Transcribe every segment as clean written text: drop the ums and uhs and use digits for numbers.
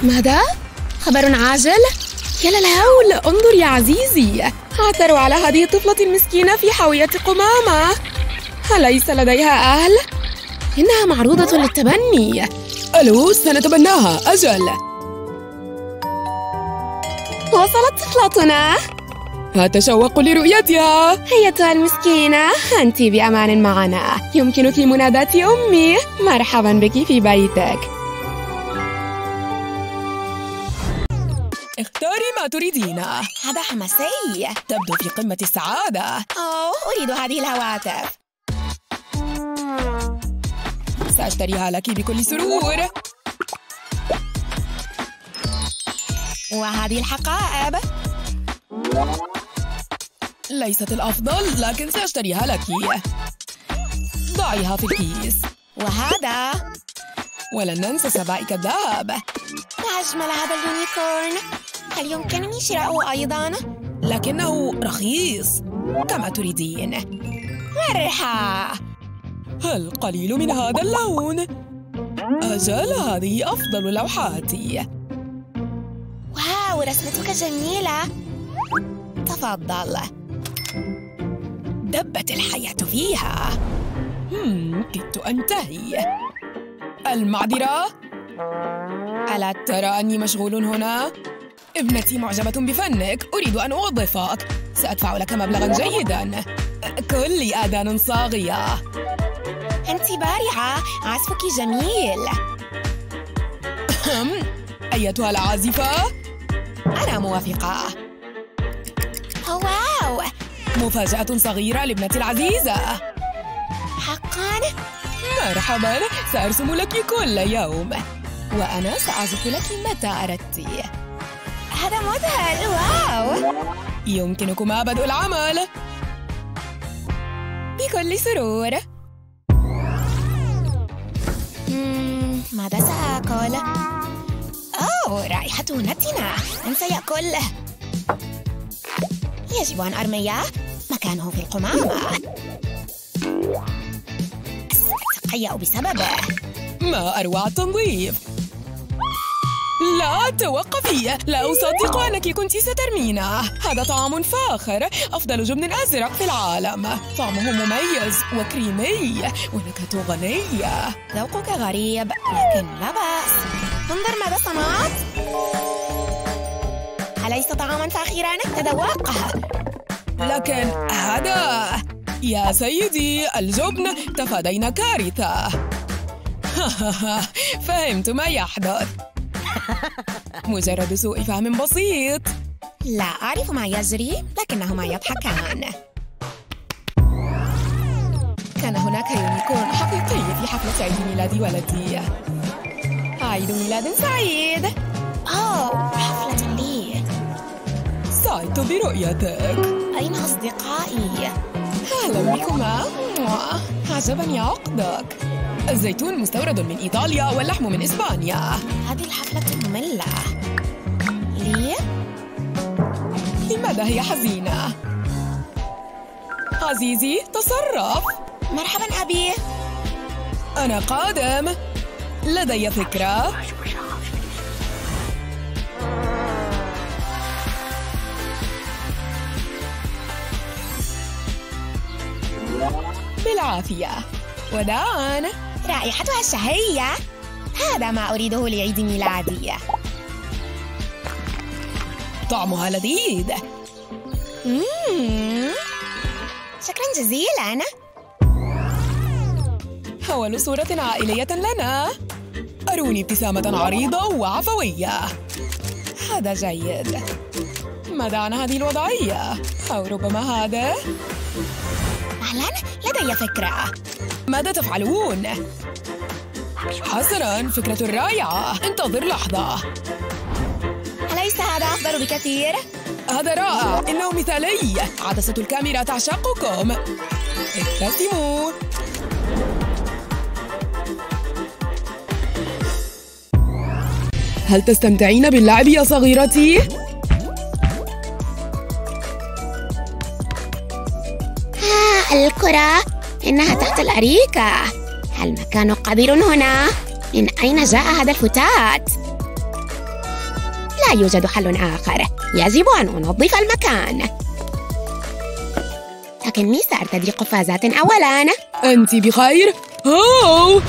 ماذا؟ خبر عاجل؟ يا للهول، انظر يا عزيزي، عثروا على هذه الطفلة المسكينة في حاوية قمامة. أليس لديها أهل؟ إنها معروضة للتبني. ألو، سنتبناها، أجل. وصلت طفلتنا. أتشوق لرؤيتها. أيتها المسكينة، أنت بأمان معنا. يمكنك مناداة أمي. مرحبا بك في بيتك. اختاري ما تريدين. هذا حماسي. تبدو في قمة السعادة. أريد هذه الهواتف. سأشتريها لك بكل سرور. وهذه الحقائب ليست الأفضل، لكن سأشتريها لك. ضعيها في الكيس. وهذا، ولن ننسى سبائك الذهب. ما أجمل هذا اليونيكورن. هل يمكنني شراؤه أيضاً؟ لكنه رخيص. كما تريدين. مرحبا. القليل من هذا اللون. أجل، هذه أفضل لوحاتي. واو، رسمتك جميلة. تفضل. دبت الحياة فيها. كدت أنتهي. المعذرة. ألا ترى أني مشغول هنا؟ ابنتي معجبة بفنك، أريد أن أوظفك. سأدفع لك مبلغاً جيداً. كلي آذان صاغية. أنت بارعة، عزفك جميل. أيتها العازفة؟ أنا موافقة. واو، مفاجأة صغيرة لابنتي العزيزة. حقاً؟ مرحباً، سأرسم لك كل يوم، وأنا سأعزف لك متى أردت. هذا مذهل. واو، يمكنكما بدء العمل. بكل سرور. ماذا سآكل؟ رائحته نتنة. من سيأكل؟ يجب أن أرميه. مكانه في القمامة. سأتقيأ بسببه. ما أروع التنظيف. لا توقفي، لا أصدق أنك كنت سترمينه. هذا طعام فاخر، أفضل جبن أزرق في العالم. طعمه مميز وكريمي ونكهته غنية. ذوقك غريب، لكن لا بأس. انظر ماذا صنعت. أليس طعاماً فاخراً؟ تذوقه. لكن هذا يا سيدي، الجبن. تفادينا كارثة. فهمت ما يحدث. مجرد سوء فهم بسيط. لا أعرف ما يجري، لكنهما يضحكان. كان هناك يونيكورن حقيقي في حفلة عيد ميلاد ولدي. عيد ميلاد سعيد. حفلة لي. سعدت برؤيتك. أين أصدقائي؟ أهلا بكما. عجبني عقدك. الزيتون مستورد من إيطاليا واللحم من إسبانيا. هذه الحفلة مملة. ليه؟ لماذا هي حزينة؟ عزيزي، تصرف. مرحبا أبي. أنا قادم. لدي فكرة. بالعافية. وداعاً. رائحتها الشهية. هذا ما أريده لعيد ميلادي. طعمها لذيذ. شكراً جزيلاً. أول صورة عائلية لنا. أروني ابتسامة عريضة وعفوية. هذا جيد. ماذا عن هذه الوضعية؟ أو ربما هذا؟ أهلاً، لدي فكرة. ماذا تفعلون؟ حسناً، فكرة رائعة. انتظر لحظة. أليس هذا أفضل بكثير؟ هذا رائع، إنه مثالي. عدسة الكاميرا تعشقكم. ابتسموا. هل تستمتعين باللعب يا صغيرتي؟ الكرة. إنها تحت الأريكة. المكان قذر هنا. من أين جاء هذا الفتات؟ لا يوجد حل آخر. يجب أن أنظف المكان. لكني سأرتدي قفازات أولاً. أنت بخير؟ أوه!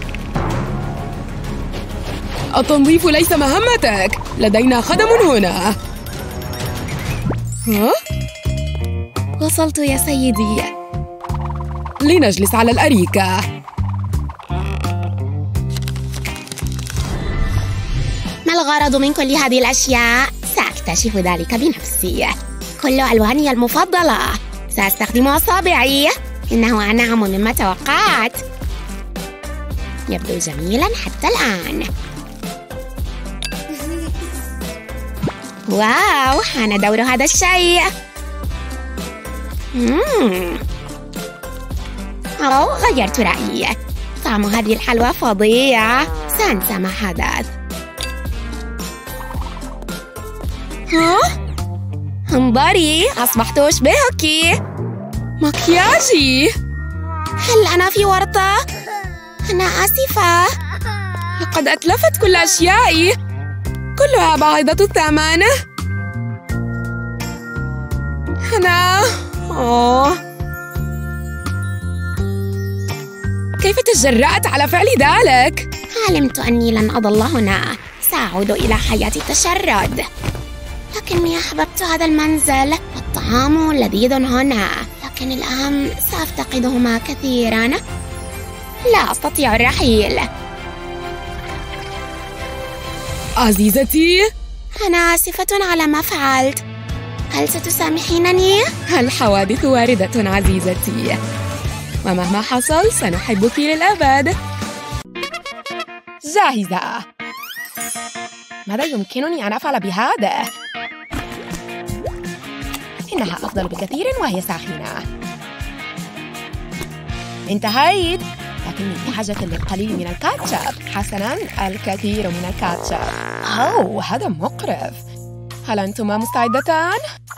التنظيف ليس مهمتك. لدينا خدم هنا. ها؟ وصلت يا سيدي. لنجلس على الأريكة. ما الغرض من كل هذه الأشياء؟ سأكتشف ذلك بنفسي. كل ألواني المفضلة. سأستخدم أصابعي. إنه أنعم مما توقعت. يبدو جميلاً حتى الآن. واو، حان دور هذا الشيء. أوه، غيرت رأيي. طعم هذه الحلوى فظيع. سأنسى ما حدث. ها؟ انظري، أصبحت أشبهك. مكياجي. هل أنا في ورطة؟ أنا آسفة. لقد أتلفت كل أشيائي. كلها باهظة الثمن. كيف تجرأت على فعل ذلك؟ علمت أني لن أظل هنا. سأعود إلى حياة التشرد. لكني أحببت هذا المنزل. الطعام لذيذ هنا. لكن الآن سأفتقدهما كثيراً. لا أستطيع الرحيل. عزيزتي، أنا آسفة على ما فعلت. هل ستسامحينني؟ الحوادث واردة عزيزتي، ومهما حصل سنحبك للأبد. جاهزة. ماذا يمكنني أن أفعل بهذا؟ إنها أفضل بكثير وهي ساخنة. انتهيت، لكني بحاجة للقليل من الكاتشب. حسناً، الكثير من الكاتشب. أوه، هذا مقرف. هل أنتما مستعدتان؟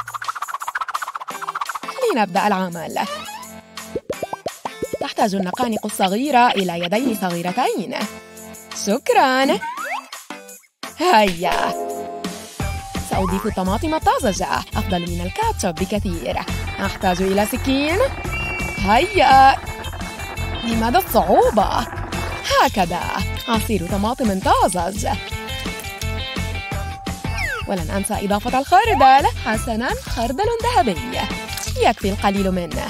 لنبدأ العمل. تحتاج النقانق الصغيرة إلى يدين صغيرتين. شكراً. هيا. سأضيف الطماطم الطازجة، أفضل من الكاتشب بكثير. أحتاج إلى سكين. هيا. لماذا الصعوبة؟ هكذا. عصير طماطم طازج. ولن أنسى إضافة الخردل. حسناً، خردل ذهبي. يكفي القليل منه.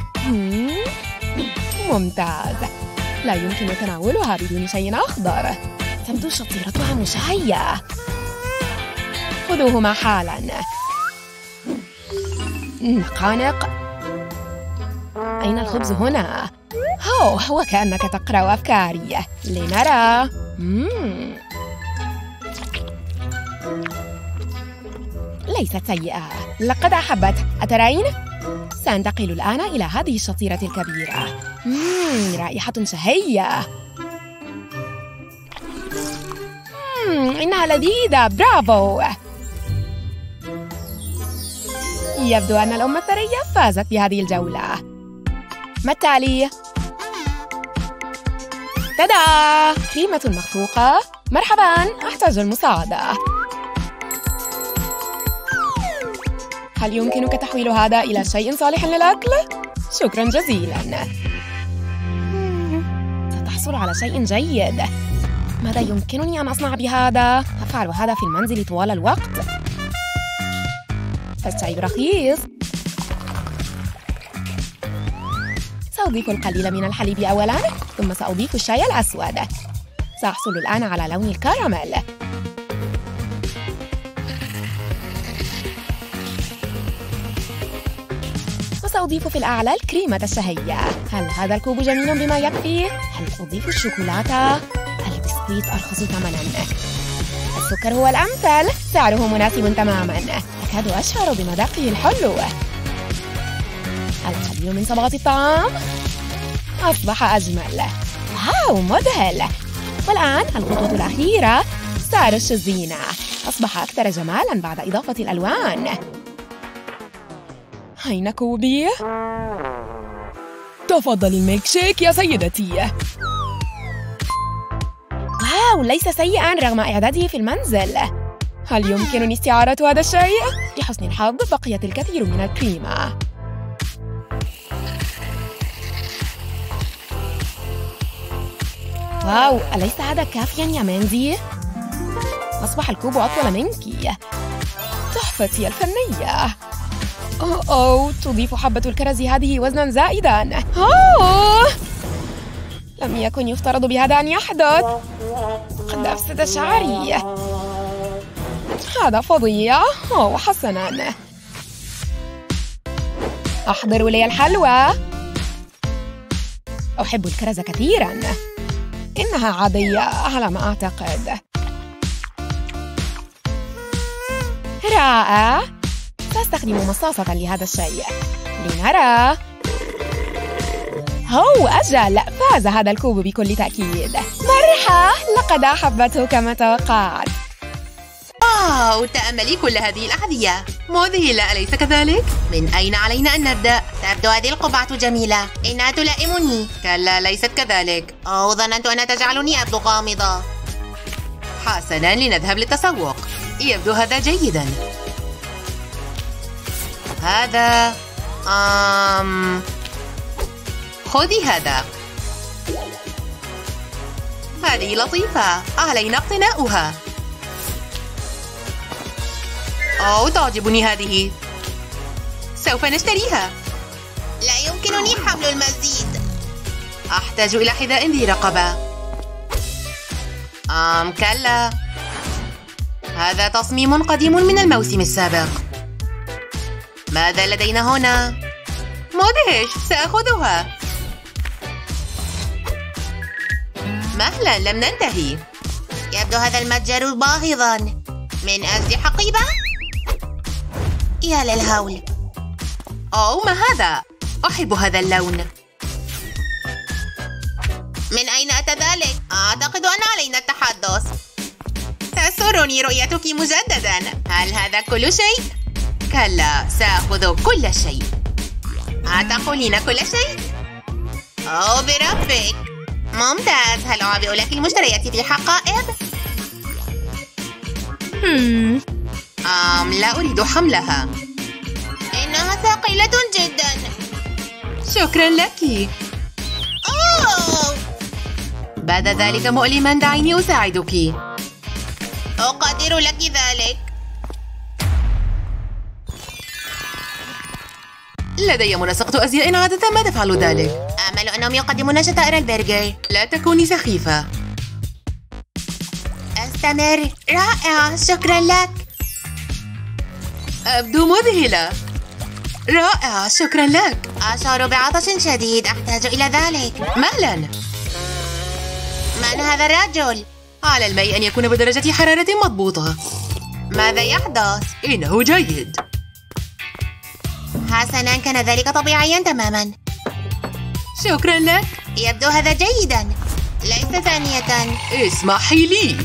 ممتاز. لا يمكن تناولها بدون شيء أخضر. تبدو شطيرتها مشهية. خذوهما حالاً. نقانق. أين الخبز هنا؟ وكأنك تقرأ أفكاري. لنرى. ليست سيئة. لقد أحبت. أترين؟ سأنتقل الآن إلى هذه الشطيرة الكبيرة. رائحة شهية. إنها لذيذة. برافو. يبدو أن الأم الثرية فازت بهذه الجولة. ما التالي؟ تدا! كريمة مخفوقة. مرحباً، أحتاج المساعدة. هل يمكنك تحويل هذا إلى شيء صالح للأكل؟ شكراً جزيلاً. ستحصل على شيء جيد. ماذا يمكنني أن أصنع بهذا؟ أفعل هذا في المنزل طوال الوقت. فالشاي رخيص. سأضيف القليل من الحليب أولاً، ثم سأضيف الشاي الأسود. سأحصل الآن على لون الكراميل. وسأضيف في الأعلى الكريمة الشهية. هل هذا الكوب جميل بما يكفي؟ هل أضيف الشوكولاتة؟ البسكويت أرخص ثمناً. السكر هو الأمثل، سعره مناسب تماماً. أكاد أشعر بمذاقه الحلو. القليل من صبغة الطعام. أصبح أجمل. واو، مذهل. والآن الخطوة الأخيرة، سأرش الزينة. أصبح أكثر جمالاً بعد إضافة الألوان. أين كوبي؟ تفضلي الميلك شيك يا سيدتي. واو، ليس سيئاً رغم إعداده في المنزل. هل يمكنني استعارة هذا الشيء؟ لحسن الحظ بقيت الكثير من الكريمة. واو، أليس هذا كافياً يا ماندي؟ أصبح الكوب أطول منك. تحفتي الفنية. أوه، تضيف حبة الكرز هذه وزناً زائداً. لم يكن يفترض بهذا أن يحدث. قد أفسد شعري. هذا فظيع. حسناً. أحضروا لي الحلوى. أحب الكرز كثيراً. إنها عادية على ما أعتقد. رائع. سأستخدم مصاصة لهذا الشيء. لنرى. أجل، فاز هذا الكوب بكل تأكيد. مرحى، لقد أحبته كما توقعت. تأملي كل هذه الأحذية. مذهلة، أليس كذلك؟ من أين علينا أن نبدأ؟ تبدو هذه القبعة جميلة. إنها تلائمني. كلا، ليست كذلك. ظننت أنها تجعلني أبدو غامضة. حسناً، لنذهب للتسوق. يبدو هذا جيداً. هذا خذي هذا. هذه لطيفة، علينا اقتناؤها. تعجبني هذه. سوف نشتريها. لا يمكنني حمل المزيد. أحتاج إلى حذاء ذي رقبة. كلا. هذا تصميم قديم من الموسم السابق. ماذا لدينا هنا؟ مدهش، سأخذها. مهلا، لم ننتهي. يبدو هذا المتجر باهظا. من أجل حقيبة؟ يا للهول. ما هذا؟ أحب هذا اللون. من أين أتى ذلك؟ أعتقد أن علينا التحدث. تسرني رؤيتك مجددا. هل هذا كل شيء؟ كلا، سأخذ كل شيء. أتقولين كل شيء؟ بربك. ممتاز. هل أعبئ لك المشتريات في حقائب؟ لا أريد حملها. إنها ثقيلة جدا. شكرا لك. بعد ذلك مؤلما، دعيني أساعدك. أقدر لك ذلك. لدي منسقة أزياء عادة ما تفعل ذلك. أمل أنهم يقدمون شتائر البرجر. لا تكوني سخيفة. استمر. رائع، شكرا لك. أبدو مذهلة. رائع، شكرا لك. أشعر بعطش شديد، أحتاج إلى ذلك. مهلا. من هذا الرجل؟ على الماء أن يكون بدرجة حرارة مضبوطة. ماذا يحدث؟ إنه جيد. حسناً، كان ذلك طبيعياً تماماً. شكراً لك. يبدو هذا جيداً. ليس ثانية. اسمحي لي.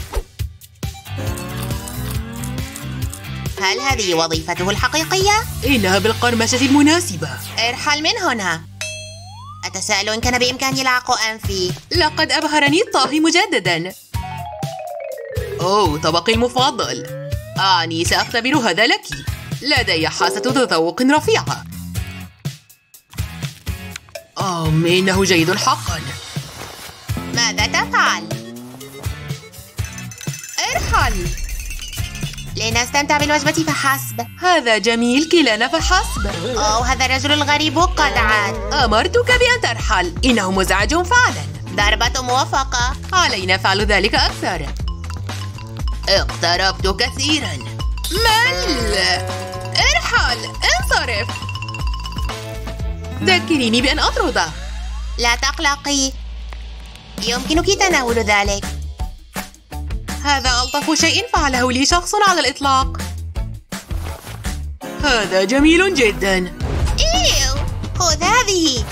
هل هذه وظيفته الحقيقية؟ إنها بالقرمشة المناسبة. ارحل من هنا. أتساءل إن كان بإمكاني العق أنفي. لقد أبهرني الطهي مجدداً. طبقي المفضل. أعني سأختبر هذا لك. لدي حاسة تذوق رفيعة. إنه جيد حقاً. ماذا تفعل؟ ارحل. لنستمتع بالوجبة فحسب. هذا جميل، كلانا فحسب. هذا الرجل الغريب قد عاد. أمرتك بأن ترحل. إنه مزعج فعلاً. ضربة موفقة. علينا فعل ذلك أكثر. اقتربت كثيراً. مل. ارحل. انصرف. ذكريني بأن أطرده. لا تقلقي، يمكنك تناول ذلك. هذا ألطف شيء فعله لي شخص على الإطلاق. هذا جميل جدا. خذ هذه.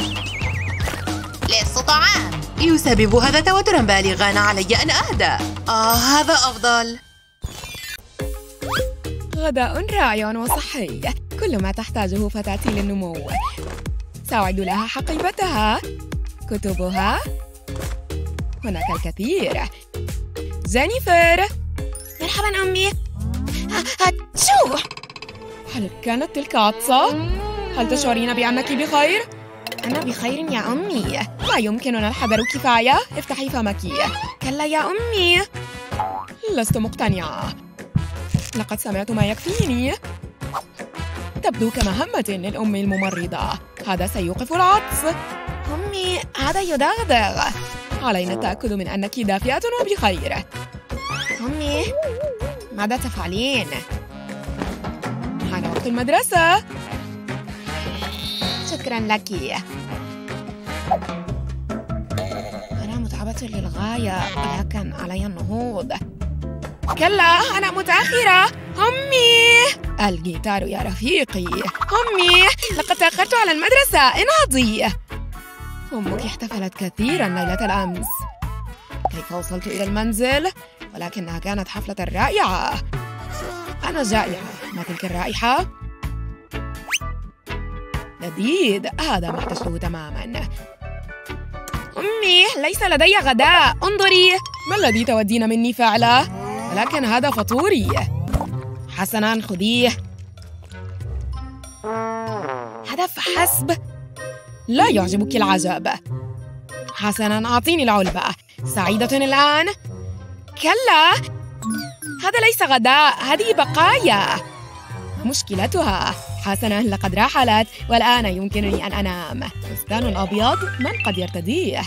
لص طعام. يسبب هذا توترا بالغا. علي أن أهدأ. هذا أفضل. غداء رائع وصحي، كل ما تحتاجه فتاة للنمو. سأعد لها حقيبتها، كتبها، هناك الكثير. جينيفر. مرحبا أمي. هاتشو! هل كانت تلك عطسة؟ هل تشعرين بأنك بخير؟ أنا بخير يا أمي. لا يمكننا الحذر كفاية. افتحي فمك. كلا يا أمي. لست مقتنعة. لقد سمعت ما يكفيني. تبدو كمهمة للأم الممرضة. هذا سيوقف العطس. أمي، هذا يدغدغ. علينا التأكد من أنك دافئة وبخير. أمي، ماذا تفعلين؟ حان وقت المدرسة. شكراً لك. أنا متعبة للغاية، ولكن علي النهوض. كلا، أنا متأخرة. أمي! الجيتار يا رفيقي. أمي! لقد تأخرت على المدرسة. انهضي! أمك احتفلت كثيراً ليلة الأمس. كيف وصلت إلى المنزل؟ ولكنها كانت حفلة رائعة. أنا جائعة. ما تلك الرائحة؟ لذيذ. هذا ما احتجته تماماً. أمي، ليس لدي غداء. انظري. ما الذي تودين مني فعله؟ ولكن هذا فطوري. حسناً، خذيه. هذا فحسب. لا يعجبك العجب. حسناً، أعطيني العلبة. سعيدة الآن؟ كلا، هذا ليس غداء، هذه بقايا. مشكلتها. حسناً، لقد رحلت والآن يمكنني أن أنام. فستان أبيض، من قد يرتديه؟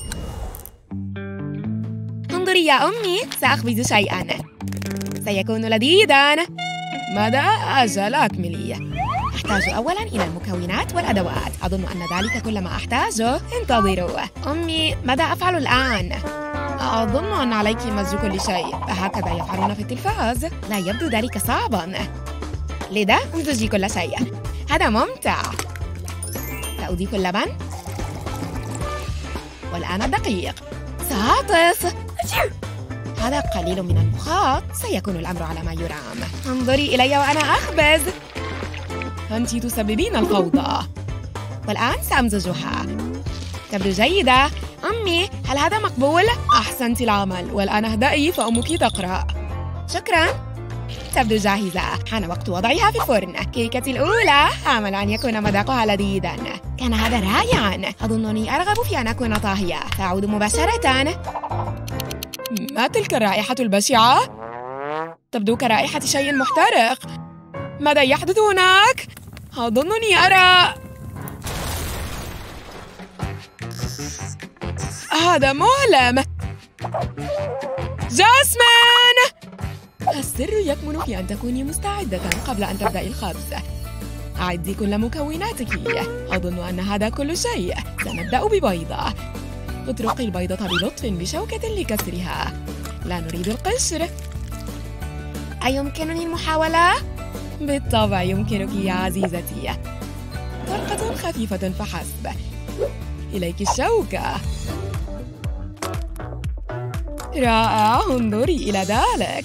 انظري يا أمي، سأخبز شيئاً. سيكون لذيذاً. ماذا؟ أجل أكملي. أحتاج أولاً إلى المكونات والأدوات. أظن أن ذلك كل ما أحتاجه. انتظروا. أمي، ماذا أفعل الآن؟ أظن أن عليك مزج كل شيء. هكذا يفعلون في التلفاز. لا يبدو ذلك صعباً. لذا امزجي كل شيء. هذا ممتع. سأضيف اللبن. والآن الدقيق. سأعطس. هذا قليل من المخاط. سيكون الأمر على ما يرام. انظري إلي وأنا أخبز. أنتِ تسببين الفوضى. والآن سأمزجها. تبدو جيدة. أمي، هل هذا مقبول؟ أحسنت العمل. والآن اهدئي فأمك تقرأ. شكراً. تبدو جاهزة. حان وقت وضعها في الفرن. كيكتي الأولى. آمل أن يكون مذاقها لذيذاً. كان هذا رائعاً. أظنني أرغب في أن أكون طاهية. سأعود مباشرة. ما تلك الرائحة البشعة؟ تبدو كرائحة شيء محترق. ماذا يحدث هناك؟ أظنني أرى. هذا مؤلم. جاسمين! السر يكمن في أن تكوني مستعدة قبل أن تبدأي الخبز. أعدي كل مكوناتك. أظن أن هذا كل شيء. سنبدأ ببيضة. اطرقي البيضة بلطف بشوكة لكسرها. لا نريد القشر. أيمكنني المحاولة؟ بالطبع يمكنك يا عزيزتي. طرقة خفيفة فحسب. إليك الشوكة. رائع. انظري إلى ذلك.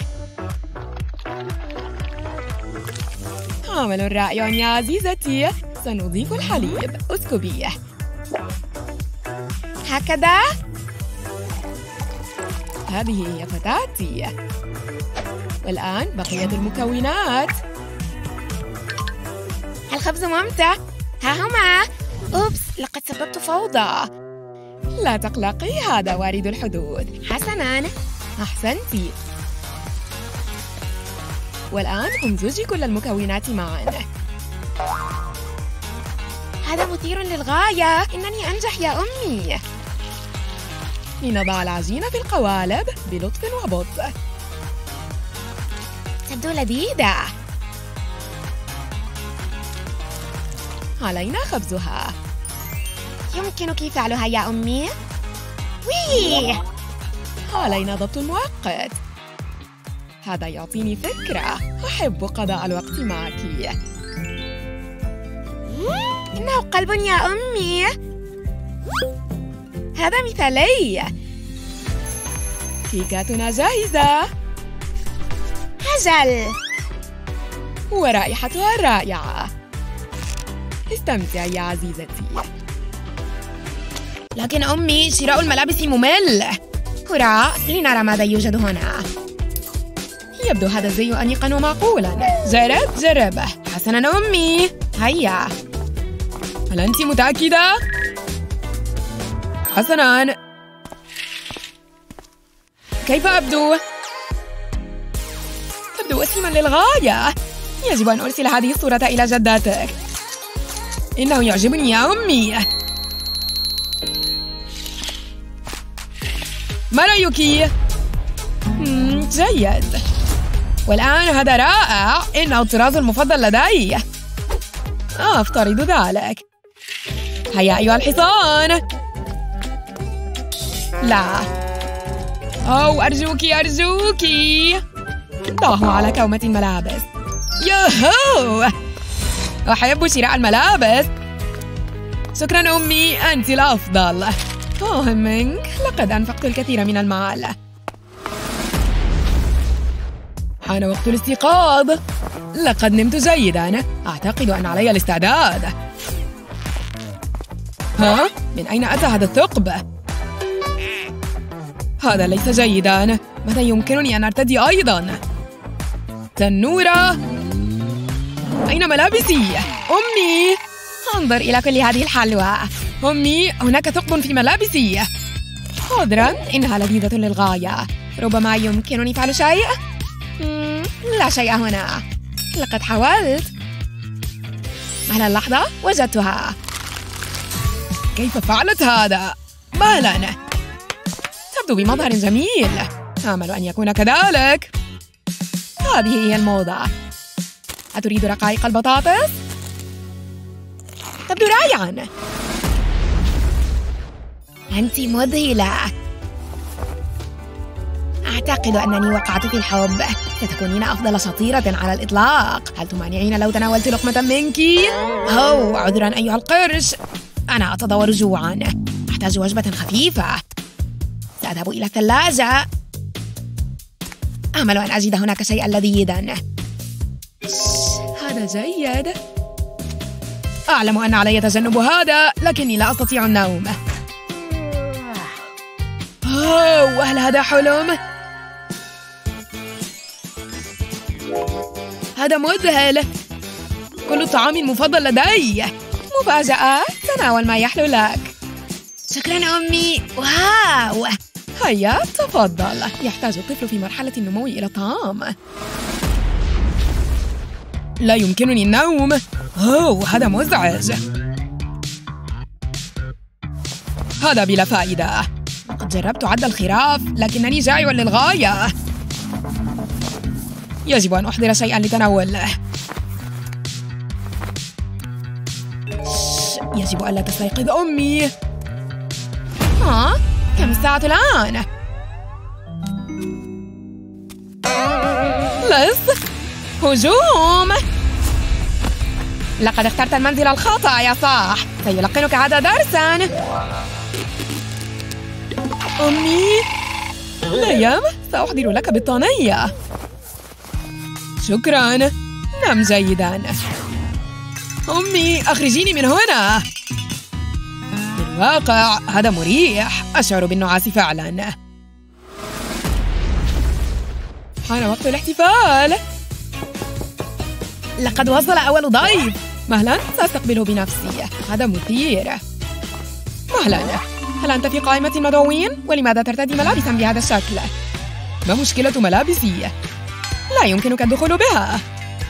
عمل رائع يا عزيزتي. سنضيف الحليب. اسكبيه. هكذا؟ هذه هي فتاتي. والآن بقية المكونات. الخبز ممتع. ها هما. أوبس، لقد سببت فوضى. لا تقلقي، هذا وارد الحدوث. حسناً. أحسنتي. والآن امزجي كل المكونات معاً. هذا مثير للغاية. إنني أنجح يا أمي. لنضع العجين في القوالب بلطف وبطء. تبدو لذيذة. علينا خبزها. يمكنك فعلها يا أمي؟ وي! علينا ضبط المؤقت. هذا يعطيني فكرة. أحب قضاء الوقت معك. إنه قلب يا أمي. هذا مثالي. كيكاتنا جاهزة. أجل. ورائحتها رائعة. استمتعي يا عزيزتي. لكن أمي، شراء الملابس ممل. هراء، لنرى ماذا يوجد هنا. يبدو هذا الزي أنيقاً ومعقولاً. جرب. حسناً أمي. هيا. هل أنت متأكدة؟ حسناً. كيف أبدو؟ تبدو وسيماً للغاية. يجب أن أرسل هذه الصورة إلى جدتك. إنه يعجبني يا أمي. ما رأيك؟ جيد. والآن هذا رائع. إنه الطراز المفضل لدي. أفترض ذلك. هيا أيها الحصان. لا. أرجوك. ضعه على كومة الملابس. يوهو! أحب شراء الملابس. شكراً أمي، أنت الأفضل. منك، لقد أنفقت الكثير من المال. حان وقت الاستيقاظ. لقد نمت جيداً. أعتقد أن علي الاستعداد. من أين أتى هذا الثقب؟ هذا ليس جيداً. متى يمكنني أن أرتدي أيضاً؟ تنورة، أين ملابسي؟ أمي، انظر إلى كل هذه الحلوى. أمي، هناك ثقب في ملابسي. عذراً، إنها لذيذة للغاية. ربما يمكنني فعل شيء؟ لا شيء هنا. لقد حاولت. على اللحظة وجدتها. كيف فعلت هذا؟ مهلاً. تبدو بمظهر جميل. آمل أن يكون كذلك. هذه هي الموضة. أتريد رقائق البطاطس؟ تبدو رائعاً. أنت مذهلة. أعتقد أنني وقعت في الحب. ستكونين أفضل شطيرة على الإطلاق. هل تمانعين لو تناولت لقمة منك؟ عذراً أيها القرش. أنا أتضور جوعاً. أحتاج وجبة خفيفة. سأذهب إلى الثلاجة. أمل أن أجد هناك شيئاً لذيذاً. هذا جيد. أعلم أن علي تجنب هذا، لكني لا أستطيع النوم. هل هذا حلم؟ هذا مذهل. كل الطعام المفضل لدي. مفاجأة. تناول ما يحلو لك. شكراً أمي. واو. هيا تفضل. يحتاج الطفل في مرحلة النمو إلى الطعام. لا يمكنني النوم. هذا مزعج. هذا بلا فائدة. قد جربت عد الخراف، لكنني جائع للغاية. يجب أن أحضر شيئاً لتناوله. يجب ألا تستيقظ أمي. كم الساعة الآن؟ هجوم. لقد اخترت المنزل الخاطئ يا صاح. سيلقنك هذا درساً. أمي، لا سأحضر لك بطانية. شكراً. نم جيداً. أمي، أخرجيني من هنا. في الواقع هذا مريح. أشعر بالنعاس فعلاً. حان وقت الاحتفال. لقد وصل أول ضيف. مهلاً، سأستقبله بنفسي. هذا مثير. مهلاً، هل أنت في قائمة المدعوين؟ ولماذا ترتدي ملابساً بهذا الشكل؟ ما مشكلة ملابسي؟ لا يمكنك الدخول بها.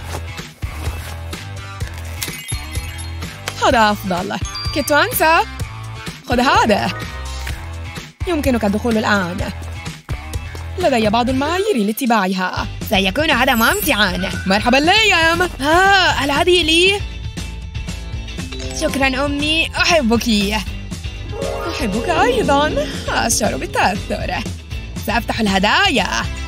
هذا أفضل. كنت أنسى. خذ هذا. يمكنك الدخول الآن. لدي بعض المعايير لاتباعها. سيكون هذا ممتعاً. مرحباً ليام. هل هذه لي؟ شكراً أمي. أحبك. أحبك أيضاً. أشعر بالتأثر. سأفتح الهدايا.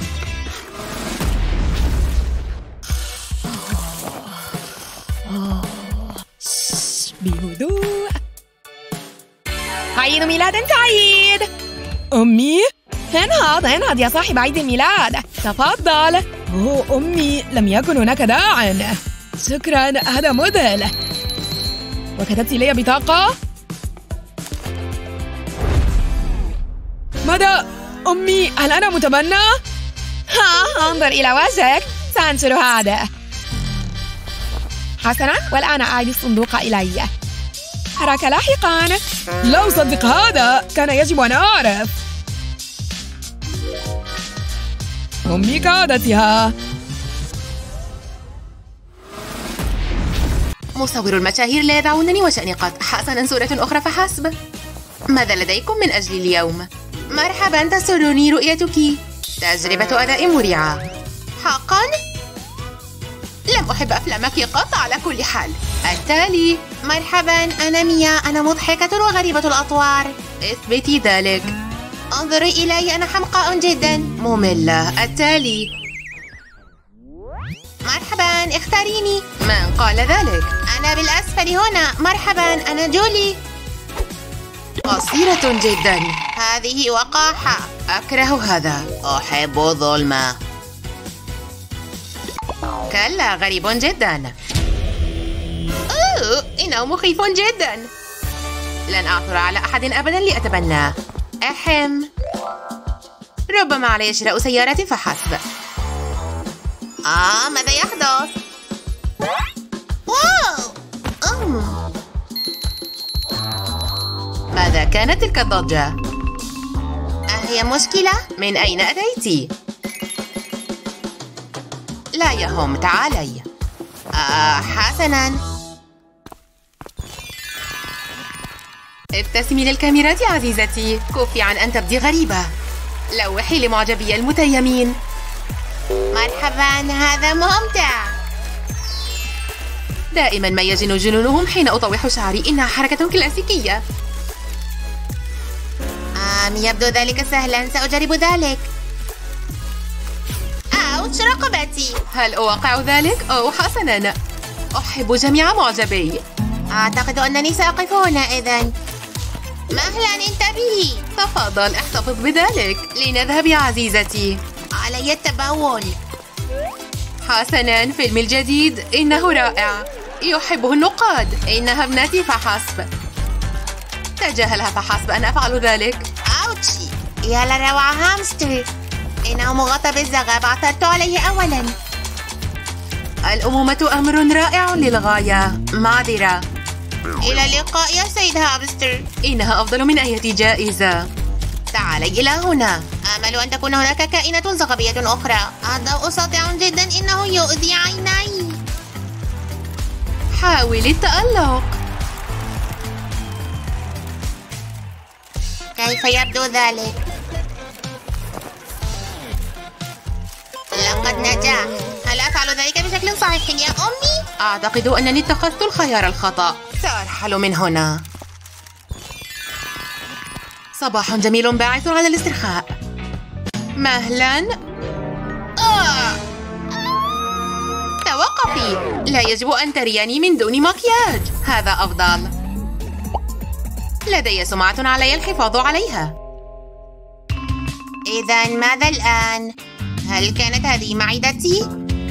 بهدوء. عيد ميلاد سعيد. أمي، انهض يا صاحب عيد الميلاد. تفضل. أمي، لم يكن هناك داع. شكراً، هذا مذهل. وكتبت لي بطاقة؟ ماذا؟ أمي، هل أنا متبنى؟ انظر إلى وجهك. سأنشر هذا. حسناً، والآن أعيد الصندوق إلي. أراك لاحقاً. لا أصدق هذا، كان يجب أن أعرف. أمي كعادتها. مصور المشاهير لا يدعونني وشأني قط. حسناً، صورة أخرى فحسب. ماذا لديكم من أجلي اليوم؟ مرحباً، تسرني رؤيتك. تجربة أداء مريعة. حقاً؟ لم أحب أفلامك قط على كل حال. التالي. مرحباً، أنا ميا. أنا مضحكة وغريبة الأطوار. اثبتي ذلك. انظري إلي، أنا حمقاء جداً. مملة. التالي. مرحباً، اختاريني. من قال ذلك؟ أنا بالأسفل هنا. مرحباً، أنا جولي. قصيرة جداً. هذه وقاحة. أكره هذا. أحب الظلمة. كلا، غريب جداً. إنه مخيف جداً. لن أعثر على أحد أبداً لأتبناه. أحم. ربما علي شراء سيارة فحسب. ماذا يحدث؟ واو! ماذا كانت تلك الضجة؟ أهي مشكلة؟ من أين أتيتِ؟ لا يهم، تعالي. حسناً. ابتسمي للكاميرات عزيزتي. كفي عن أن تبدي غريبة. لوحي لمعجبي المتيمين. مرحباً، هذا ممتع. دائماً ما يجن جنونهم حين أطوح شعري. إنها حركة كلاسيكية. يبدو ذلك سهلاً، سأجرب ذلك. أوتش، رقبتي. هل أوقع ذلك؟ حسناً. أحب جميع معجبي. أعتقد أنني سأقف هنا إذن. مهلاً، انتبهي. تفضل، احتفظ بذلك. لنذهب يا عزيزتي. علي التبول. حسناً، فيلمي الجديد إنه رائع. يحبه النقاد. إنها ابنتي فحسب. تجاهلها فحسب أن أفعل ذلك. أوتشي، يا لروعة هامستر. إنه مغطى بالزغب. عثرت عليه أولاً. الأمومة أمر رائع للغاية. معذرة. إلى اللقاء يا سيد هامستر. إنها أفضل من أي جائزة. تعالي إلى هنا. آمل أن تكون هناك كائنة زغبية أخرى. الضوء ساطع جداً. إنه يؤذي عيني. حاولي التألق. كيف يبدو ذلك؟ لقد نجح. هل أفعل ذلك بشكل صحيح يا أمي؟ أعتقد أنني اتخذت الخيار الخطأ. سأرحل من هنا. صباح جميل باعث على الاسترخاء. مهلاً. توقفي. لا يجب أن تريني من دون مكياج. هذا أفضل. لدي سمعة علي الحفاظ عليها. إذن ماذا الآن؟ هل كانت هذه معدتي؟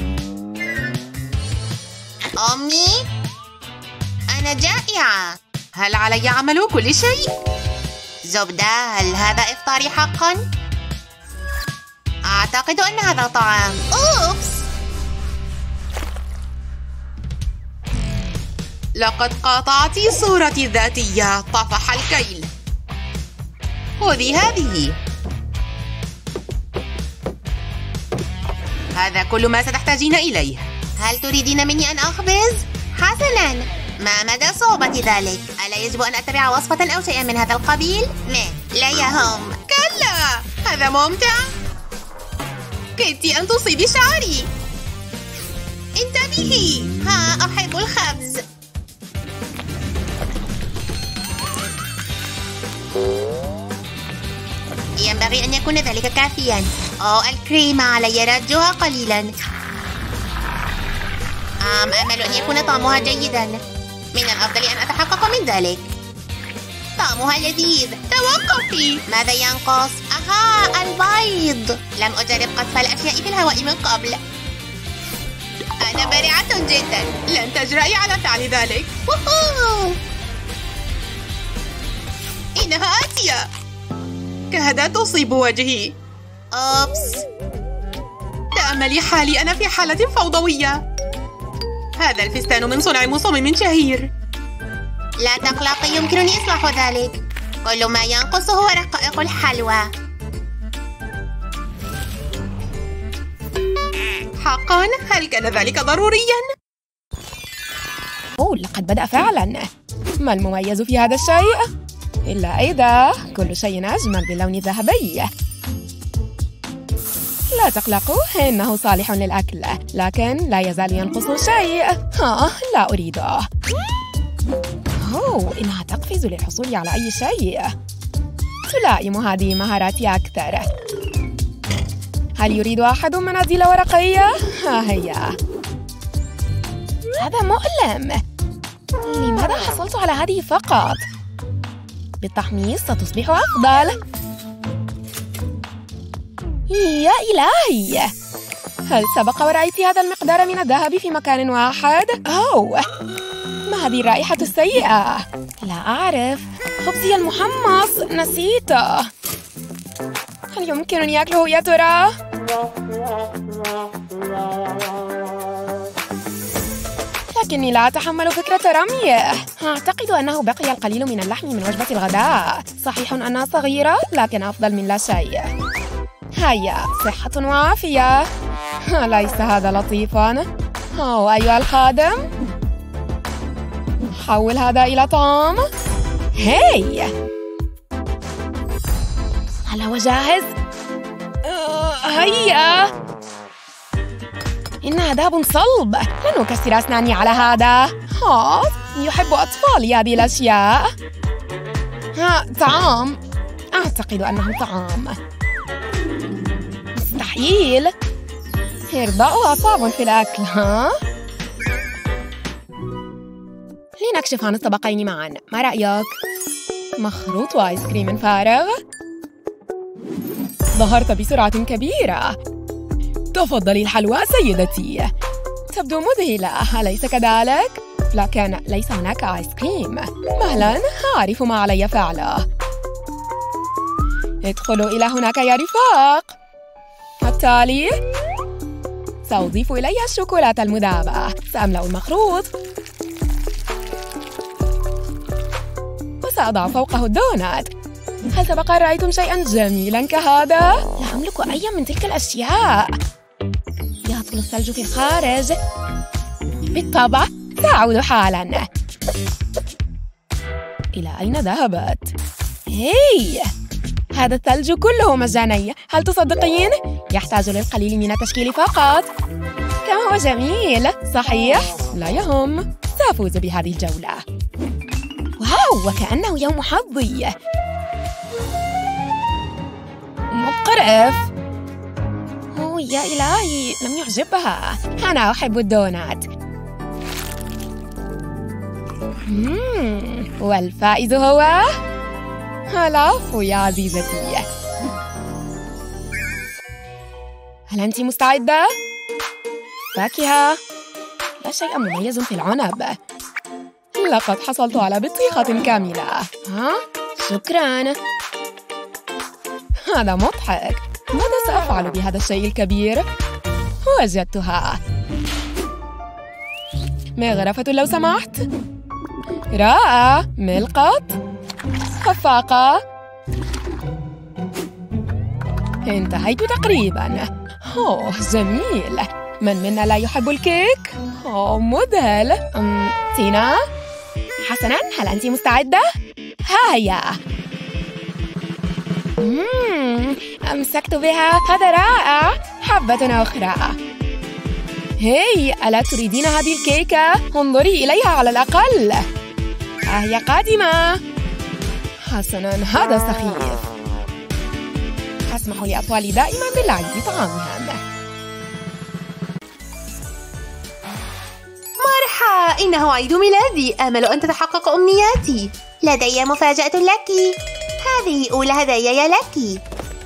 أمي؟ أنا جائعة. هل علي عمل كل شيء؟ زبدة، هل هذا إفطاري حقاً؟ أعتقد أن هذا طعام. أوبس! لقد قاطعت صورتي الذاتية. طفح الكيل. خذي هذه. هذا كل ما ستحتاجين إليه. هل تريدين مني أن أخبز؟ حسناً. ما مدى صعوبة ذلك؟ ألا يجب أن أتبع وصفة أو شيئا من هذا القبيل؟ لا يهم. كلا، هذا ممتع. كدت أن تصيبي شعري. انتبهي. أحب الخبز. ينبغي أن يكون ذلك كافياً. الكريمة علي رجها قليلاً. أمل أن يكون طعمها جيداً. من الأفضل أن أتحقق من ذلك. طعمها لذيذ. توقفي. ماذا ينقص؟ البيض. لم أجرب قذف الأشياء في الهواء من قبل. أنا بارعة جداً. لن تجرؤي على فعل ذلك. إنها آتية. كادت تصيب وجهي. أوبس. ما لي حالي، أنا في حالة فوضوية. هذا الفستان من صنع مصمم شهير. لا تقلقي، يمكنني إصلاح ذلك. كل ما ينقص هو رقائق الحلوى. حقا؟ هل كان ذلك ضروريا؟ لقد بدأ فعلا. ما المميز في هذا الشيء؟ إلا إذا كل شيء أجمل باللون الذهبي. لا تقلقوا، إنه صالح للأكل، لكن لا يزال ينقص شيء. لا أريده. إنها تقفز للحصول على أي شيء. تلائم هذه مهاراتي أكثر. هل يريد أحد مناديل ورقية؟ ها هي. هذا مؤلم. لماذا حصلت على هذه فقط؟ بالتحميص ستصبح أفضل. يا إلهي! هل سبق ورأيت هذا المقدار من الذهب في مكان واحد؟ ما هذه الرائحة السيئة؟ لا أعرف. خبزي المحمص نسيته. هل يمكنني أكله يا ترى؟ لكني لا أتحمل فكرة رميه. أعتقد أنه بقي القليل من اللحم من وجبة الغداء. صحيح أنها صغيرة، لكن أفضل من لا شيء. هيا، صحة وعافية. ليس هذا لطيفاً؟ أيها الخادم، حول هذا إلى طعام. هل هو جاهز؟ هيا. إنها ذهب صلب. لن أكسر أسناني على هذا. يحب أطفالي هذه الأشياء. طعام. أعتقد أنه طعام. مستحيل. إرضاؤها صعب في الأكل. لنكشف عن الطبقين معا. ما رأيك؟ مخروط وآيس كريم فارغ. ظهرت بسرعة كبيرة. تفضلي الحلوى سيدتي. تبدو مذهلة، أليس كذلك؟ لكن ليس هناك آيس كريم. مهلا، أعرف ما علي فعله. ادخلوا إلى هناك يا رفاق. التالي سأضيف إليها الشوكولاتة المذابة. سأملأ المخروط وسأضع فوقه الدونات. هل سبق رأيتم شيئاً جميلاً كهذا؟ لا أملك أي من تلك الأشياء. يهطل الثلج في الخارج. بالطبع، سأعود حالاً. إلى أين ذهبت؟ هذا الثلج كله مجاني. هل تصدقين؟ يحتاج للقليل من التشكيل فقط. كم هو جميل، صحيح؟ لا يهم، سأفوز بهذه الجولة. واو، وكأنه يوم حظي. مقرف. يا إلهي، لم يعجبها. أنا أحب الدونات. والفائز هو العفو يا عزيزتي. هل أنت مستعدة؟ فاكهة. لا شيء مميز في العنب. لقد حصلت على بطيخة كاملة. شكراً. هذا مضحك. ماذا سأفعل بهذا الشيء الكبير؟ وجدتها. مغرفة لو سمحت. رائع. ملقط. خفاقة. انتهيت تقريباً. جميل. من منا لا يحب الكيك؟ مذهل. تينا؟ حسناً، هل أنت مستعدة؟ هيا. أمسكت بها. هذا رائع. حبة أخرى. ألا تريدين هذه الكيكة؟ انظري إليها على الأقل. هي قادمة. حسناً، هذا سخيف. أسمح لأطفالي دائماً باللعب بطعامهم. مرحبا، إنه عيد ميلادي. آمل أن تتحقق أمنياتي. لدي مفاجأة لك. هذه أولى هداياي لك.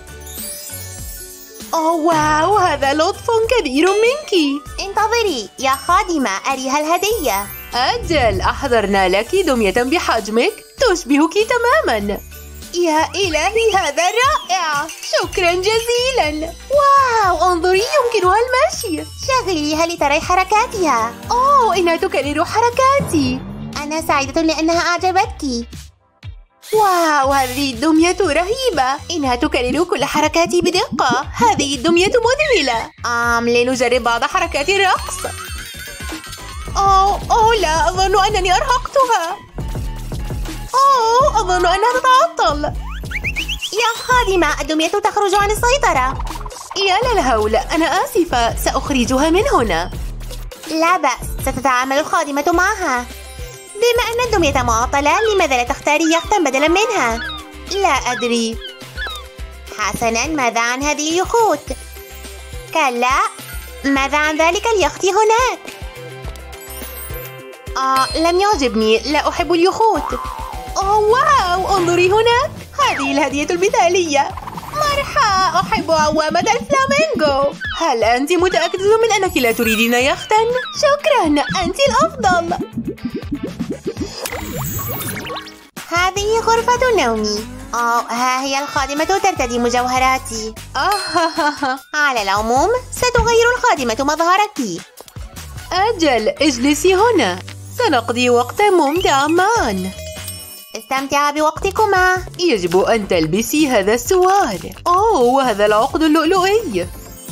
واو، هذا لطف كبير منك. انتظري يا خادمة، أريها الهدية. أجل، أحضرنا لك دمية بحجمك تشبهك تماماً. يا إلهي هذا رائع! شكرا جزيلا! واو، انظري يمكنها المشي! شغليها لتري حركاتها. أوه، إنها تكرر حركاتي. أنا سعيدة لأنها أعجبتك. واو، هذه الدمية رهيبة. إنها تكرر كل حركاتي بدقة. هذه الدمية مذهلة. لنجرب بعض حركات الرقص. أوه لا، أظن أنني أرهقتها. أظن أنها تتعطل. يا خادمة، الدمية تخرج عن السيطرة. يا للهول، أنا آسفة، سأخرجها من هنا. لا بأس، ستتعامل الخادمة معها. بما أن الدمية معطلة، لماذا لا تختاري يختا بدلا منها؟ لا أدري. حسنا، ماذا عن هذه اليخوت؟ كلا، ماذا عن ذلك اليخت هناك؟ لم يعجبني، لا أحب اليخوت. واو، انظري هناك، هذه الهدية المثالية. مرحبا، أحب عوامة الفلامينغو. هل أنت متأكدة من أنك لا تريدين يختا؟ شكرا، أنت الأفضل. هذه غرفة نومي. ها هي الخادمة ترتدي مجوهراتي. على العموم، ستغير الخادمة مظهرك. أجل، اجلسي هنا، سنقضي وقتا ممتعا معا. استمتع بوقتكما. يجب أن تلبسي هذا السوار. وهذا العقد اللؤلؤي.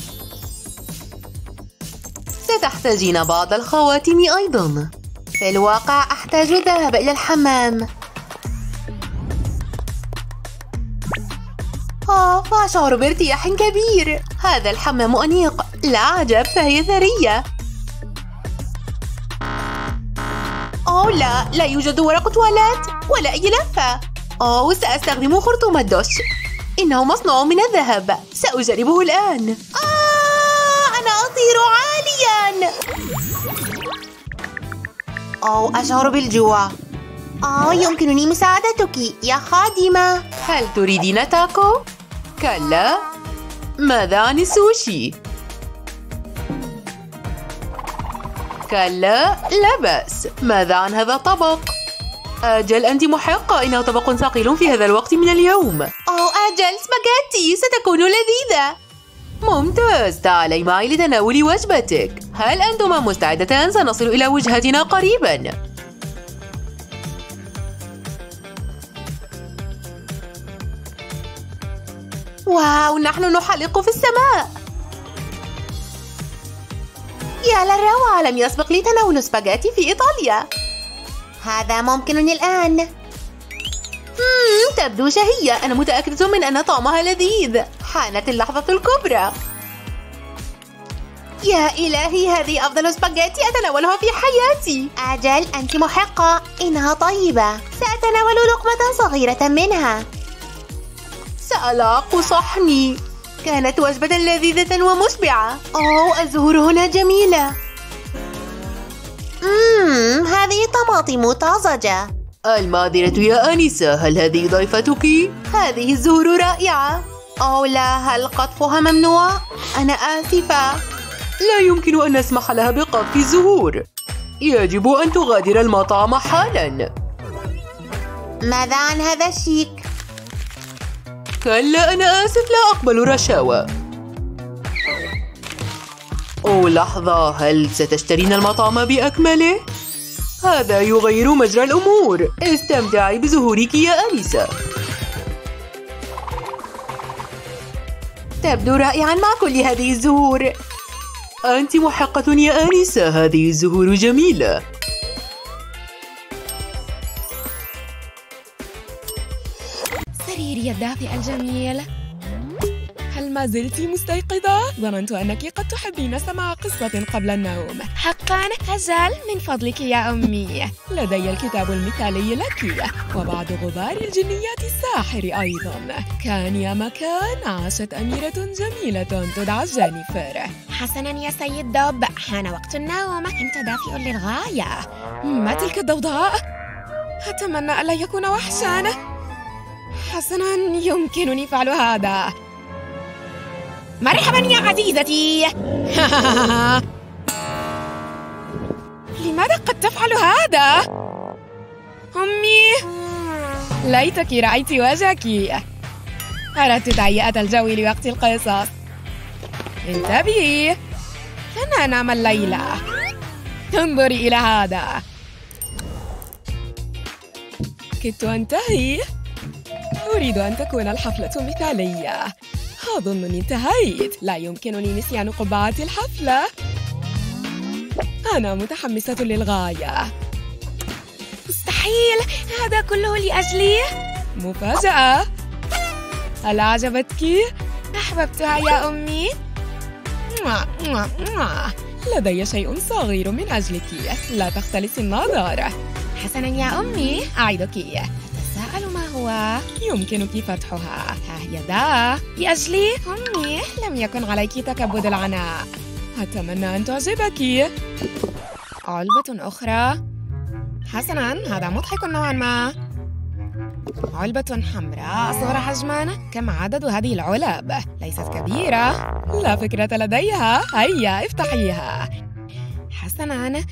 ستحتاجين بعض الخواتم أيضا. في الواقع أحتاج الذهاب إلى الحمام. أشعر بارتياح كبير. هذا الحمام أنيق. لا عجب، فهي ثرية. لا يوجد ورق تواليت ولا أي لفة. سأستخدم خرطوم الدش. إنه مصنوع من الذهب. سأجربه الآن. أنا أطير عاليا. أشعر بالجوع. يمكنني مساعدتك يا خادمة. هل تريدين تاكو؟ كلا. ماذا عن السوشي؟ كلا، لا بأس. ماذا عن هذا الطبق؟ أجل، أنت محقة، إنه طبق ثقيل في هذا الوقت من اليوم. أجل، سباغيتي ستكون لذيذة. ممتاز، تعالي معي لتناول وجبتك. هل أنتما مستعدتان؟ سنصل إلى وجهتنا قريبا. واو، نحن نحلق في السماء. يا للروعة، لم يسبق لي تناول سباغيتي في إيطاليا. هذا ممكن الآن. تبدو شهية. أنا متأكدة من أن طعمها لذيذ. حانت اللحظة الكبرى. يا إلهي، هذه أفضل سباغيتي أتناولها في حياتي. أجل، أنت محقة، إنها طيبة. سأتناول لقمة صغيرة منها. سألعق صحني. كانت وجبة لذيذة ومشبعة. الزهور هنا جميلة. هذه طماطم طازجة. المعذرة يا آنسة، هل هذه ضيفتك؟ هذه الزهور رائعة. لا، هل قطفها ممنوع؟ أنا آسفة. لا يمكن أن نسمح لها بقطف الزهور. يجب أن تغادر المطعم حالا. ماذا عن هذا الشيك؟ كلا، أنا آسف، لا أقبل رشاوى. لحظة، هل ستشترين المطعم بأكمله؟ هذا يغير مجرى الأمور. استمتعي بزهورك يا آنسة. تبدو رائعا مع كل هذه الزهور. أنت محقة يا آنسة، هذه الزهور جميلة. سريري الدافئ الجميل. هل ما زلت مستيقظة؟ ظننت أنك قد تحبين سماع قصة قبل النوم. حقاً؟ أجل، من فضلك يا أمي. لدي الكتاب المثالي لك وبعض غبار الجنيات الساحر أيضاً. كان يا مكان عاشت أميرة جميلة تدعى جينيفر. حسناً يا سيد دب، حان وقت النوم. أنت دافئ للغاية. ما تلك الضوضاء؟ أتمنى ألا يكون وحشاً. حسناً، يمكنني فعل هذا. مرحبا يا عزيزتي. لماذا قد تفعل هذا؟ أمي، ليتك رأيت وجهك. أردت تهيئة الجو لوقت القصص. انتبهي، لن أنام الليلة. انظري إلى هذا. كدت أنتهي. أريد أن تكون الحفلة مثالية. أظنني انتهيت. لا يمكنني نسيان قبعة الحفلة. أنا متحمسة للغاية. مستحيل، هذا كله لأجلي؟ مفاجأة. هل أعجبتك؟ أحببتها يا أمي. لدي شيء صغير من أجلك. لا تختلسي النظر. حسناً يا أمي، أعدك. أتساءل ما هو؟ يمكنك فتحها. ها هي ذا. لأجلي؟ أمي، لم يكن عليك تكبد العناء. أتمنى أن تعجبك. علبة أخرى. حسناً، هذا مضحك نوعاً ما. علبة حمراء أصغر حجماً. كم عدد هذه العلب؟ ليست كبيرة. لا فكرة لديها. هيا افتحيها. حسناً.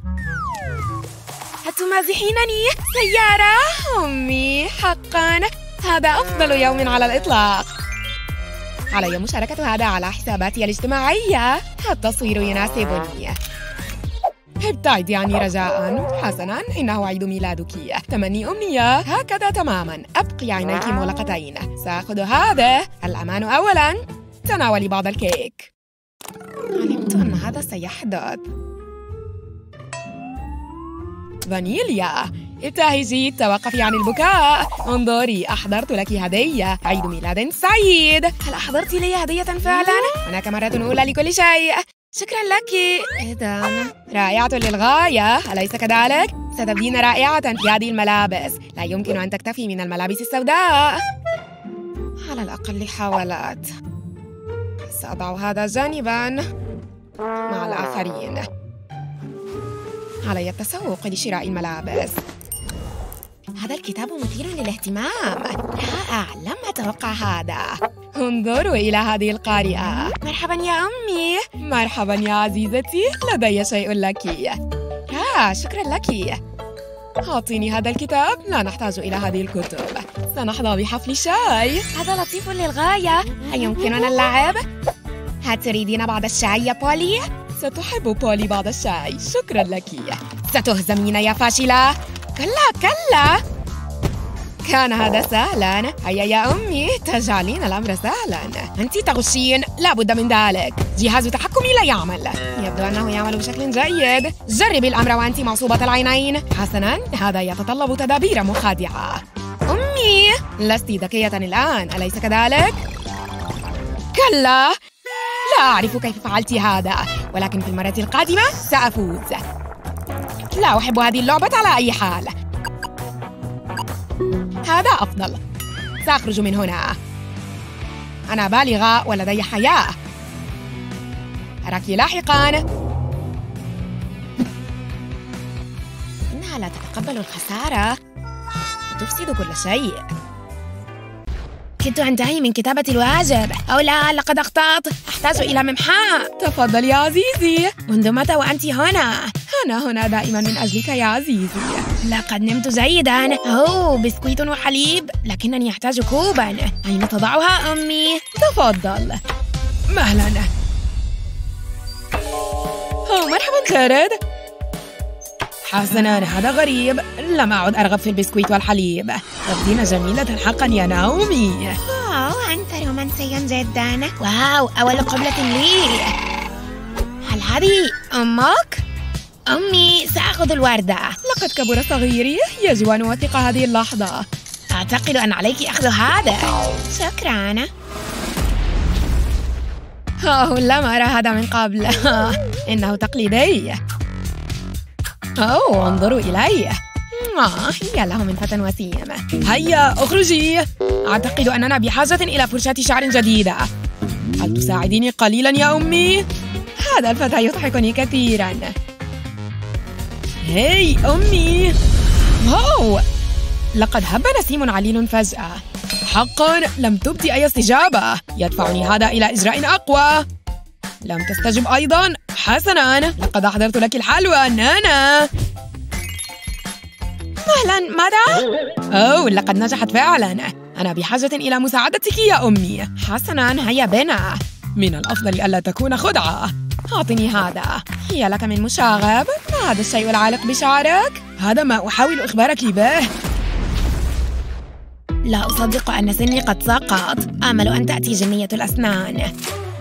أتمازحينني؟ سيارة؟ أمي، حقاً هذا أفضل يوم على الإطلاق. علي مشاركة هذا على حساباتي الاجتماعية. التصوير يناسبني. ابتعدي عني رجاءً. حسناً، إنه عيد ميلادك. تمني أمنية. هكذا تماماً. أبقي عينيك مغلقتين. سأخذ هذا. الأمان أولاً. تناولي بعض الكيك. علمت أن هذا سيحدث. فانيليا. ابتهجي، توقفي عن البكاء. انظري، أحضرت لك هدية. عيد ميلاد سعيد. هل أحضرت لي هدية فعلاً؟ هناك مرة أولى لكل شيء. شكراً لك. إذن رائعة للغاية، أليس كذلك؟ ستبدين رائعة في هذه الملابس. لا يمكن أن تكتفي من الملابس السوداء. على الأقل حاولت. سأضع هذا جانباً مع الآخرين. علي التسوق لشراء الملابس. هذا الكتاب مثير للاهتمام. رائع، لم أتوقع هذا. انظروا إلى هذه القارئة. مرحباً يا أمي. مرحباً يا عزيزتي، لدي شيء لك. شكراً لك. أعطيني هذا الكتاب. لا نحتاج إلى هذه الكتب. سنحظى بحفل شاي. هذا لطيف للغاية. هل يمكننا اللعب؟ هل تريدين بعض الشاي يا بولي؟ ستحب بولي بعض الشاي. شكراً لك. ستهزمين يا فاشلة. كلا. كان هذا سهلاً. هيا يا أمي، تجعلين الأمر سهلاً. أنت تغشين. لا بد من ذلك. جهاز تحكمي لا يعمل. يبدو أنه يعمل بشكل جيد. جربي الأمر وأنت معصوبة العينين. حسناً، هذا يتطلب تدابير مخادعة. أمي، لست ذكية الآن، أليس كذلك؟ كلا. لا أعرف كيف فعلت هذا، ولكن في المرة القادمة سأفوز. لا أحب هذه اللعبة على أي حال. هذا أفضل. سأخرج من هنا. أنا بالغة ولدي حياة. أراك لاحقاً. إنها لا تتقبل الخسارة. تفسد كل شيء. كنت أنتهي من كتابة الواجب. أو لا، لقد أخطأت. أحتاج إلى ممحى. تفضل يا عزيزي. منذ متى وأنت هنا؟ أنا هنا دائما من أجلك يا عزيزي. لقد نمت جيدا. بسكويت وحليب، لكنني أحتاج كوبا. أين تضعها أمي؟ تفضل. مهلا. مرحبا جارد. حسناً، هذا غريب. لم أعد أرغب في البسكويت والحليب. تبدين جميلة حقاً يا ناومي. أنت رومانسي جداً. واو، أول قبلة لي. هل هذه أمك؟ أمي، سأخذ الوردة. لقد كبر صغيري. يجب أن أوثق هذه اللحظة. أعتقد أن عليك أخذ هذا. شكراً. لم أرى هذا من قبل. إنه تقليدي. انظروا إلي. يا له من فتى وسيم. هيا اخرجي. أعتقد أننا بحاجة إلى فرشاة شعر جديدة. هل تساعديني قليلا يا أمي؟ هذا الفتى يضحكني كثيرا. هاي أمي. واو، لقد هب نسيم عليل فجأة. حقا لم تبدي أي استجابة. يدفعني هذا إلى إجراء أقوى. لم تستجب أيضا. حسناً، لقد أحضرت لك الحلوى. نانا. مهلا، ماذا؟ أوه، لقد نجحت فعلا. أنا بحاجة إلى مساعدتك يا أمي. حسنا، هيا بنا. من الأفضل ألا تكون خدعة. أعطني هذا. هي لك من مشاغب. ما هذا الشيء العالق بشعرك؟ هذا ما أحاول إخبارك به. لا أصدق أن سني قد سقط. آمل أن تأتي جنية الأسنان.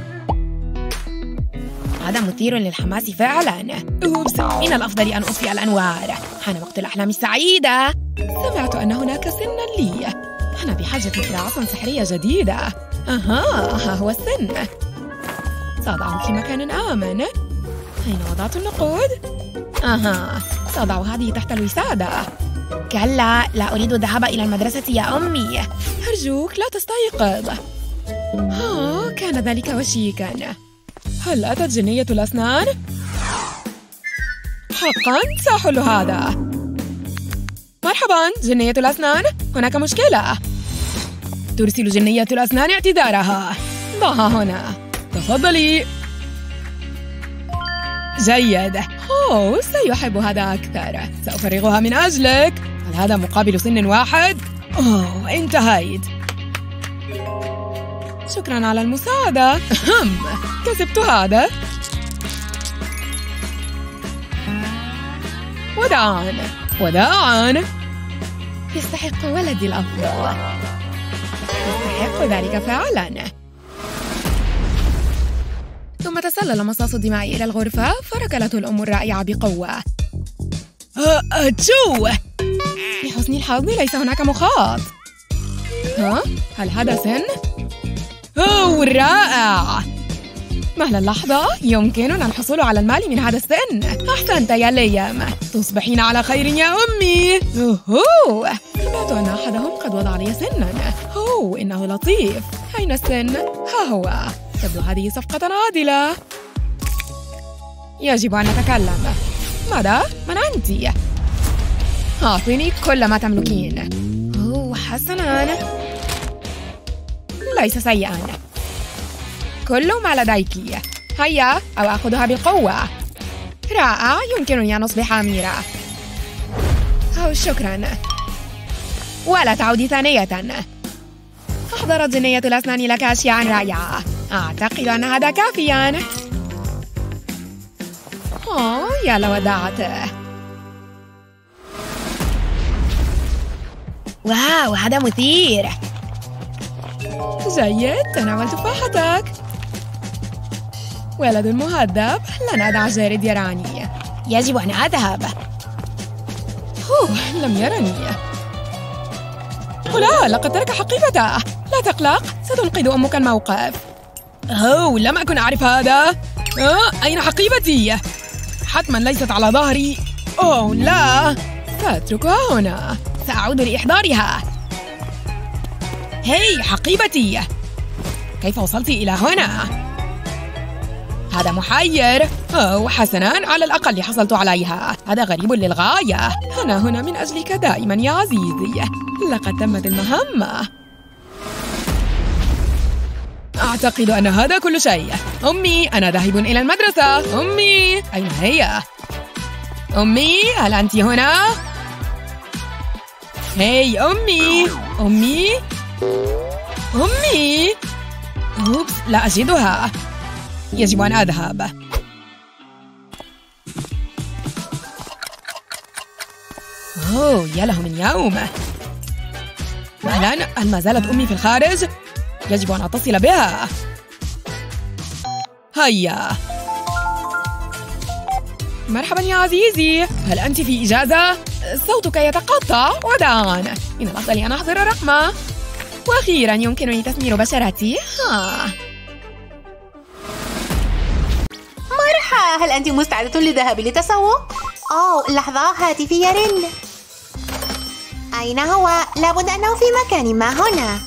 هذا مثير للحماس فعلا. أوبس، من الأفضل أن أطفئ الأنوار. حان وقت الأحلام السعيدة. سمعت أن هناك سنا لي. أنا بحاجة إلى عصا سحرية جديدة. ها هو السن. سأضعه في مكان آمن. أين وضعت النقود؟ سأضع هذه تحت الوسادة. كلا، لا أريد الذهاب إلى المدرسة يا أمي. أرجوك لا تستيقظ. كان ذلك وشيكا. هل أتت جنية الأسنان؟ حقاً سأحل هذا. مرحباً جنية الأسنان، هناك مشكلة. ترسل جنية الأسنان اعتذارها. ضعها هنا. تفضلي. جيد. سيحب هذا أكثر. سأفرغها من أجلك. هل هذا مقابل سن واحد؟ انتهيت. شكراً على المساعدة. كسبت هذا. وداعاً. يستحق ولدي الأفضل. يستحق ذلك فعلاً. ثم تسلل مصاص الدماء إلى الغرفة، فركلته الأم الرائعة بقوة. أتشو! لحسن الحظ ليس هناك مخاط. هل هذا سن؟ رائع! مهلا لحظة، يمكننا الحصول على المال من هذا السن. أحسنت يا ليام، تصبحين على خير يا أمي. سمعت أن أحدهم قد وضع لي سنا. إنه لطيف. أين السن؟ ها هو. تبدو هذه صفقة عادلة. يجب أن نتكلم. ماذا؟ من أنت؟ أعطيني كل ما تملكين. حسناً. ليس سيئاً. كل ما لديك. هيا، أو أخذها بالقوة. رائع، يمكنني أن أصبح أميرة. شكراً. ولا تعودي ثانية. أحضرت جنية الأسنان لك أشياء رائعة. أعتقد أن هذا كافياً. يا لوداعته. واو، هذا مثير. جيد، تناول تفاحتك. ولد مهذب، لن أدع جارد يراني. يجب أن أذهب. لم يرني. لا، لقد ترك حقيبته. لا تقلق، ستنقذ أمك الموقف. لم أكن أعرف هذا. أين حقيبتي؟ حتما ليست على ظهري. لا، سأتركها هنا. سأعود لإحضارها. هاي حقيبتي، كيف وصلت إلى هنا؟ هذا محير. حسناً، على الأقل حصلت عليها. هذا غريب للغاية. أنا هنا من أجلك دائماً يا عزيزي. لقد تمت المهمة. أعتقد أن هذا كل شيء. أمي، أنا ذاهب إلى المدرسة. أمي، أين هي؟ أمي، هل أنت هنا؟ هاي أمي. أمي. أوبس، لا أجدها. يجب أن أذهب. يا له من يوم. مهلا، هل ما زالت أمي في الخارج؟ يجب أن أتصل بها. هيا. مرحبا يا عزيزي، هل أنت في إجازة؟ صوتك يتقطع. وداعاً، من الأفضل أن أحضر رقمه. وأخيراً يمكنني تسمير بشرتي. مرحبا، هل أنت مستعدة للذهاب للتسوق؟ لحظة، هاتفي يرن. أين هو؟ لابد أنه في مكان ما هنا.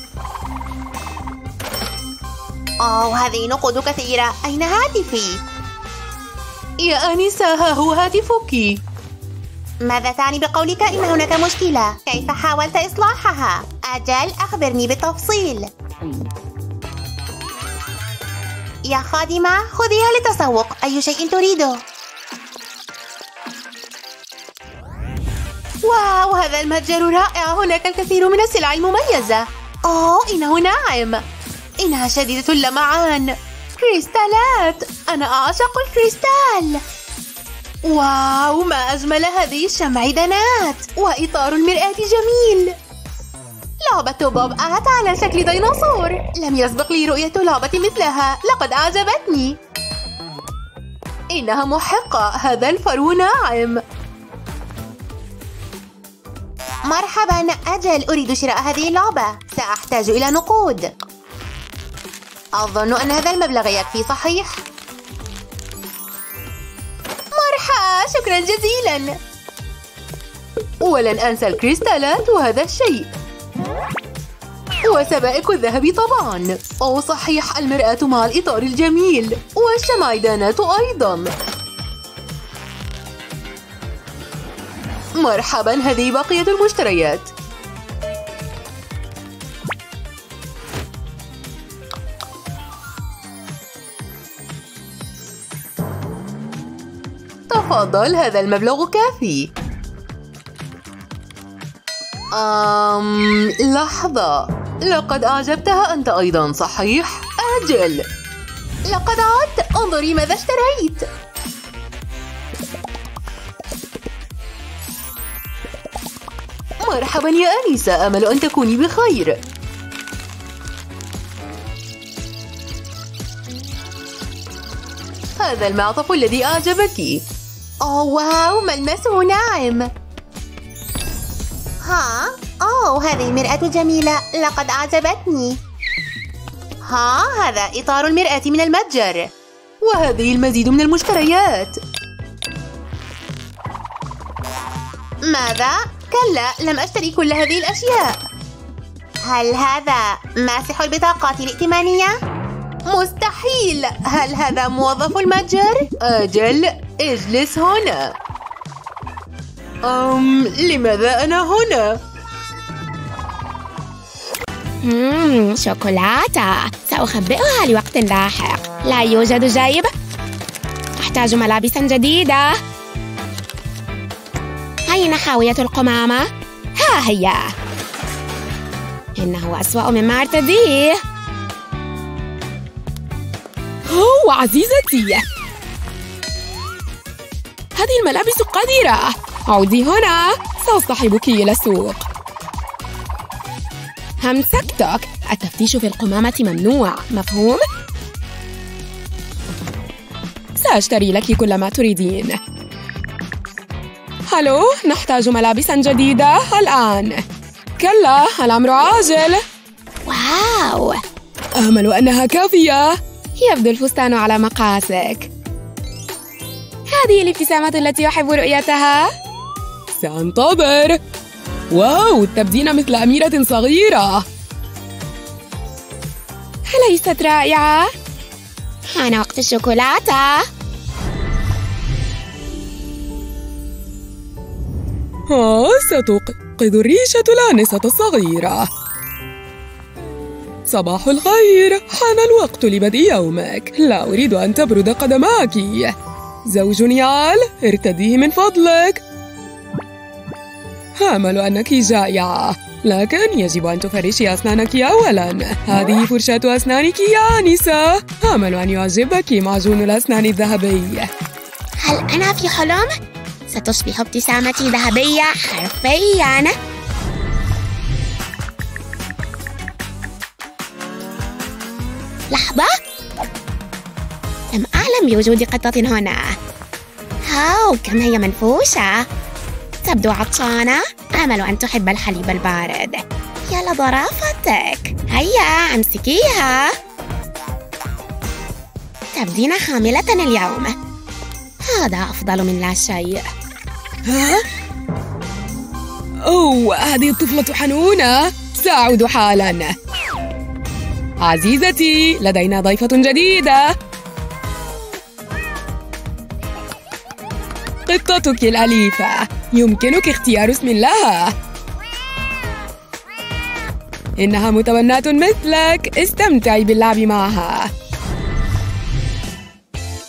هذه نقود كثيرة. أين هاتفي؟ يا آنسة، ها هو هاتفك. ماذا تعني بقولك إن هناك مشكلة؟ كيف حاولت إصلاحها؟ أجل، أخبرني بالتفصيل. يا خادمة، خذيها للتسوق. أي شيء تريده؟ واو، هذا المتجر رائع. هناك الكثير من السلع المميزة. إنه ناعم. إنها شديدة اللمعان. كريستالات. أنا أعشق الكريستال. واو، ما أجمل هذه الشمعدانات. وإطار المرآة جميل. لعبة بوب آت على شكل ديناصور. لم يسبق لي رؤية لعبة مثلها. لقد أعجبتني. إنها محقة. هذا الفرو ناعم. مرحبا. أجل، أريد شراء هذه اللعبة. سأحتاج إلى نقود. أظن أن هذا المبلغ يكفي، صحيح؟ مرحبا، شكرا جزيلا. ولن أنسى الكريستالات وهذا الشيء. وسبائك الذهب طبعا. صحيح، المرآة مع الإطار الجميل. والشمعدانات أيضا. مرحبا، هذه بقية المشتريات. تفضل، هذا المبلغ كافي. لحظة، لقد أعجبتها أنت أيضا، صحيح؟ أجل، لقد عدت. انظري ماذا اشتريت. مرحبا يا أنيسة، أمل أن تكوني بخير. هذا المعطف الذي أعجبك. واو، ملمسه ناعم. هذه المرآة جميلة. لقد أعجبتني. هذا إطار المرآة من المتجر. وهذه المزيد من المشتريات. ماذا؟ كلا، لم أشتري كل هذه الأشياء. هل هذا ماسح البطاقات الائتمانية؟ مستحيل. هل هذا موظف المتجر؟ أجل، اجلس هنا. لماذا أنا هنا؟ شوكولاتة. سأخبئها لوقت لاحق. لا يوجد جيب. أحتاج ملابسا جديدة. أين حاوية القمامة؟ ها هي. إنه أسوأ مما أرتديه. عزيزتي، هذه الملابس قذرة. عودي هنا، سأصطحبك إلى السوق. همسكتك. التفتيش في القمامة ممنوع، مفهوم؟ سأشتري لك كل ما تريدين. هلو، نحتاج ملابسا جديدة الآن. كلا، الأمر عاجل. واو، آمل أنها كافية. يبدو الفستان على مقاسك. هذه الابتسامة التي أحب رؤيتها. سأنتظر. واو، تبدين مثل أميرة صغيرة. أليست رائعة؟ حان وقت الشوكولاتة. ستوقظ الريشة الآنسة الصغيرة. صباح الخير، حان الوقت لبدء يومك. لا أريد أن تبرد قدماك. زوج يعال، ارتديه من فضلك. آمل أنك جائعة، لكن يجب أن تفرشي أسنانك أولاً. هذه فرشاة أسنانك يا آنسة. آمل أن يعجبك معجون الأسنان الذهبي. هل أنا في حلم؟ ستصبح ابتسامتي ذهبية حرفياً. لحظة، لم أعلم بوجود قطة هنا. كم هي منفوشة. تبدو عطشانة. آمل أن تحب الحليب البارد. يا لظرافتك. هيا أمسكيها. تبدين حاملة اليوم. هذا أفضل من لا شيء. هذه الطفلة حنونة. سأعود حالا. عزيزتي، لدينا ضيفة جديدة. قطتك الأليفة. يمكنك اختيار اسم لها. إنها متوناة مثلك. استمتعي باللعب معها.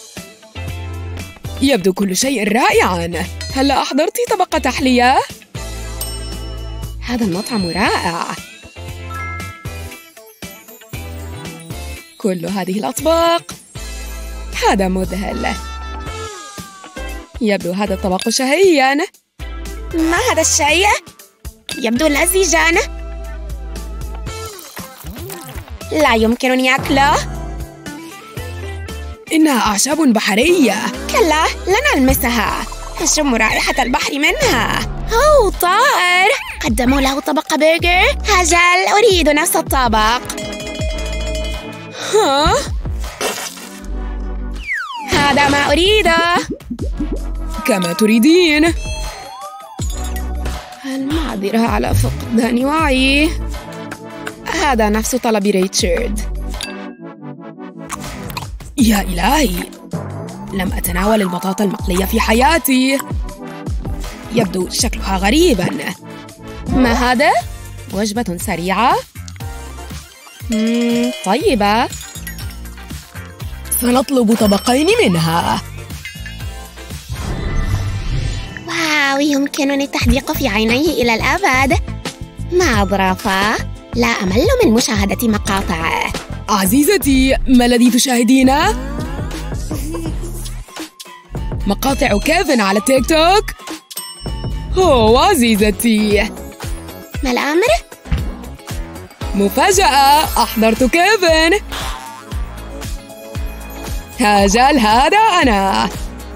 يبدو كل شيء رائعاً. هل أحضرتِ طبق تحلية؟ هذا المطعم رائع. كل هذه الأطباق، هذا مذهل. يبدو هذا الطبق شهياً. ما هذا الشيء؟ يبدو لذيذاً. لا يمكنني أكله. إنها أعشاب بحرية. كلا، لن ألمسها. أشم رائحة البحر منها. أوه، طائر. قدموا له طبق برجر. هاجل، أريد نفس الطبق. ها؟ هذا ما أريده. كما تريدين. المعذرة على فقدان وعي. هذا نفس طلب ريتشارد. يا إلهي، لم أتناول البطاطا المقلية في حياتي. يبدو شكلها غريباً. ما هذا؟ وجبة سريعة؟ طيبة. سنطلب طبقين منها. واو، يمكنني التحديق في عينيه إلى الأبد. ما أظرافه. لا أمل من مشاهدة مقاطعه. عزيزتي، ما الذي تشاهدينه؟ مقاطع كيفن على تيك توك؟ أوه عزيزتي، ما الأمر؟ مفاجأة، أحضرت كيفن. هاجل، هذا أنا.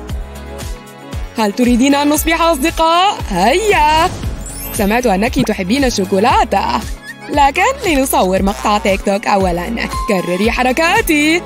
هل تريدين أن نصبح أصدقاء؟ هيا. سمعت أنك تحبين الشوكولاتة، لكن لنصور مقطع تيك توك أولاً. كرري حركاتي.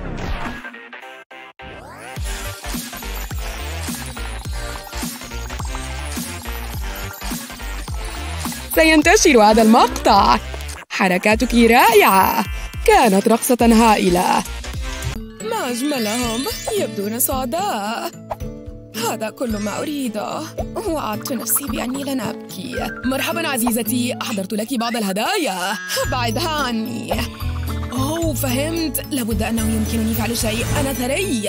سينتشر هذا المقطع. حركاتك رائعة. كانت رقصة هائلة. ما أجملهم، يبدون سعداء. هذا كل ما أريده. وعدت نفسي بأني لن أبكي. مرحباً عزيزتي، أحضرت لك بعض الهدايا. بعدها عني. أوه فهمت، لابد أنه يمكنني فعل شيء. أنا ثري.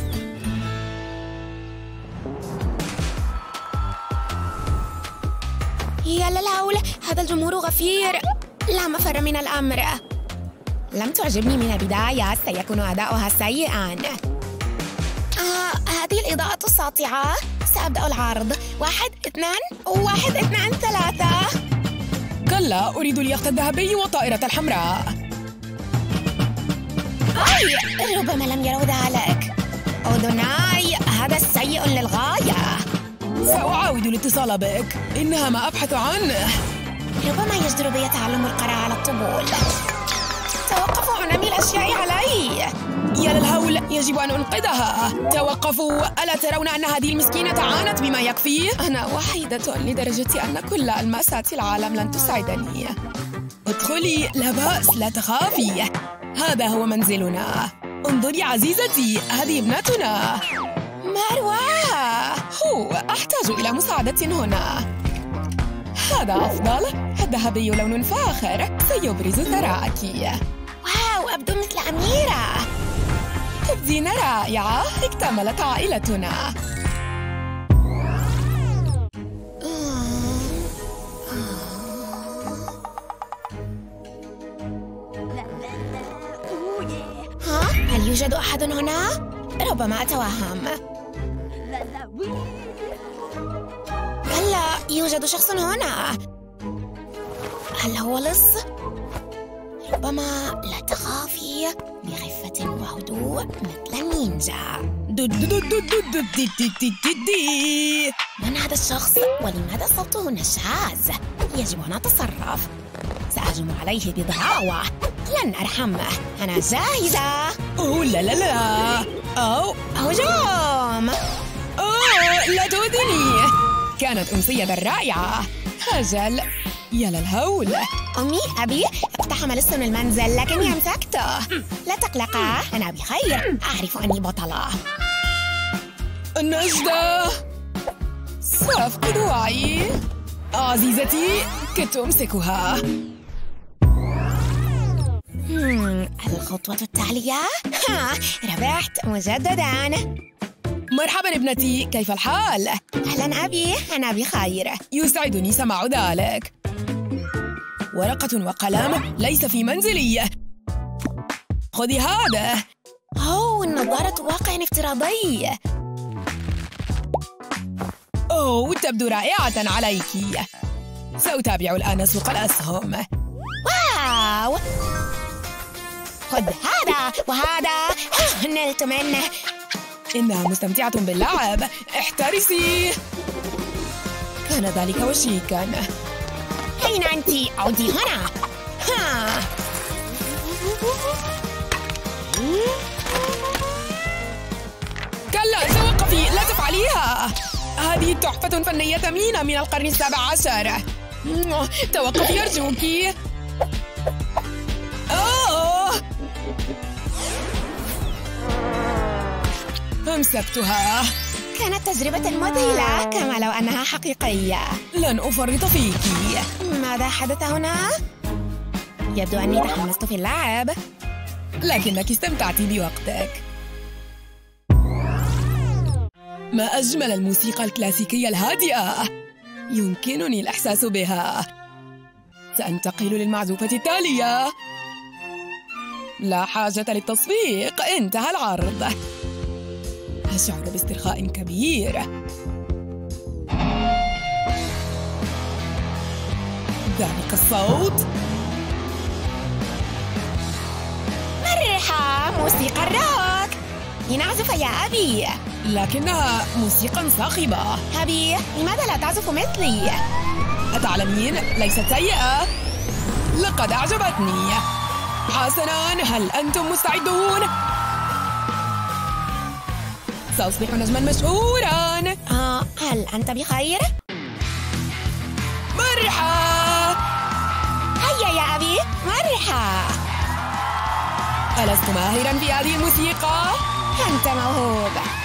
يا للهول، هذا الجمهور غفير. لا مفر من الأمر. لم تعجبني من البداية، سيكون أداؤها سيئاً. هذه الإضاءة الساطعة. سأبدأ العرض. 1 2 1 2 3. كلا، أريد اليخت الذهبي والطائرة الحمراء. أي، ربما لم يروا ذلك. أذناي، هذا سيء للغاية. سأعاود الاتصال بك. إنها ما أبحث عنه. ربما يجدر بي تعلم القراءة على الطبول. توقفوا عن رمي الأشياء علي. يا للهول، يجب أن أنقذها. توقفوا، ألا ترون أن هذه المسكينة عانت بما يكفي؟ أنا وحيدة لدرجة أن كل ألماسات العالم لن تساعدني. ادخلي، لا بأس، لا تخافي. هذا هو منزلنا. انظري عزيزتي، هذه ابنتنا. مروة. أحتاج إلى مساعدة هنا. هذا أفضل. الذهبي لون فاخر، سيبرز ثراءك. واو، أبدو مثل أميرة. تبدين رائعة. اكتملت عائلتنا. هل يوجد أحد هنا؟ ربما أتوهم. هلا يوجد شخص هنا. هل هو لص؟ ربما. لا تخافي، بخفة وهدوء مثل النينجا. من هذا الشخص؟ ولماذا صوته نشاز؟ يجب أن أتصرف. سأهجم عليه بضراوة. لن أرحمه. أنا جاهزة. أوه لا لا لا. هجوم. لا تؤذني. كانت أمسية رائعة. أجل، يا للهول. أمي، أبي اقتحم لص المنزل لكني أمسكته. لا تقلقا، أنا بخير. أعرف أني بطلة. النجدة. سأفقد وعي. عزيزتي، كدت أمسكها. الخطوة التالية. ربحت مجدداً. مرحباً ابنتي، كيف الحال؟ أهلاً أبي، أنا بخير. يسعدني سماع ذلك. ورقة وقلم ليس في منزلي. خذي هذا. نظارة واقع افتراضي. تبدو رائعة عليك. سأتابع الآن سوق الأسهم. واو! خذ هذا وهذا. نلت منه. إنها مستمتعة باللعب. احترسي. كان ذلك وشيكا. أين أنت؟ عودي هنا. كلا، توقفي، لا تفعليها. هذه تحفة فنية ثمينة من القرن ال17. توقفي أرجوك. أمسكتها. كانت تجربة مذهلة كما لو أنها حقيقية. لن أفرط فيك. ماذا حدث هنا؟ يبدو أني تحمست في اللعب. لكنك استمتعت بوقتك. ما أجمل الموسيقى الكلاسيكية الهادئة. يمكنني الإحساس بها. سأنتقل للمعزوفة التالية. لا حاجة للتصفيق، انتهى العرض. أشعر باسترخاء كبير. ذلك الصوت. مرحبا، موسيقى الروك. لنعزف يا أبي. لكنها موسيقى صاخبة. أبي، لماذا لا تعزف مثلي؟ أتعلمين؟ ليست سيئة. لقد أعجبتني. حسناً، هل أنتم مستعدون؟ سأصبح نجماً مشهوراً. هل أنت بخير؟ مرحبا. هيا يا أبي، مرحبا. ألست ماهراً في هذه الموسيقى؟ أنت موهوب.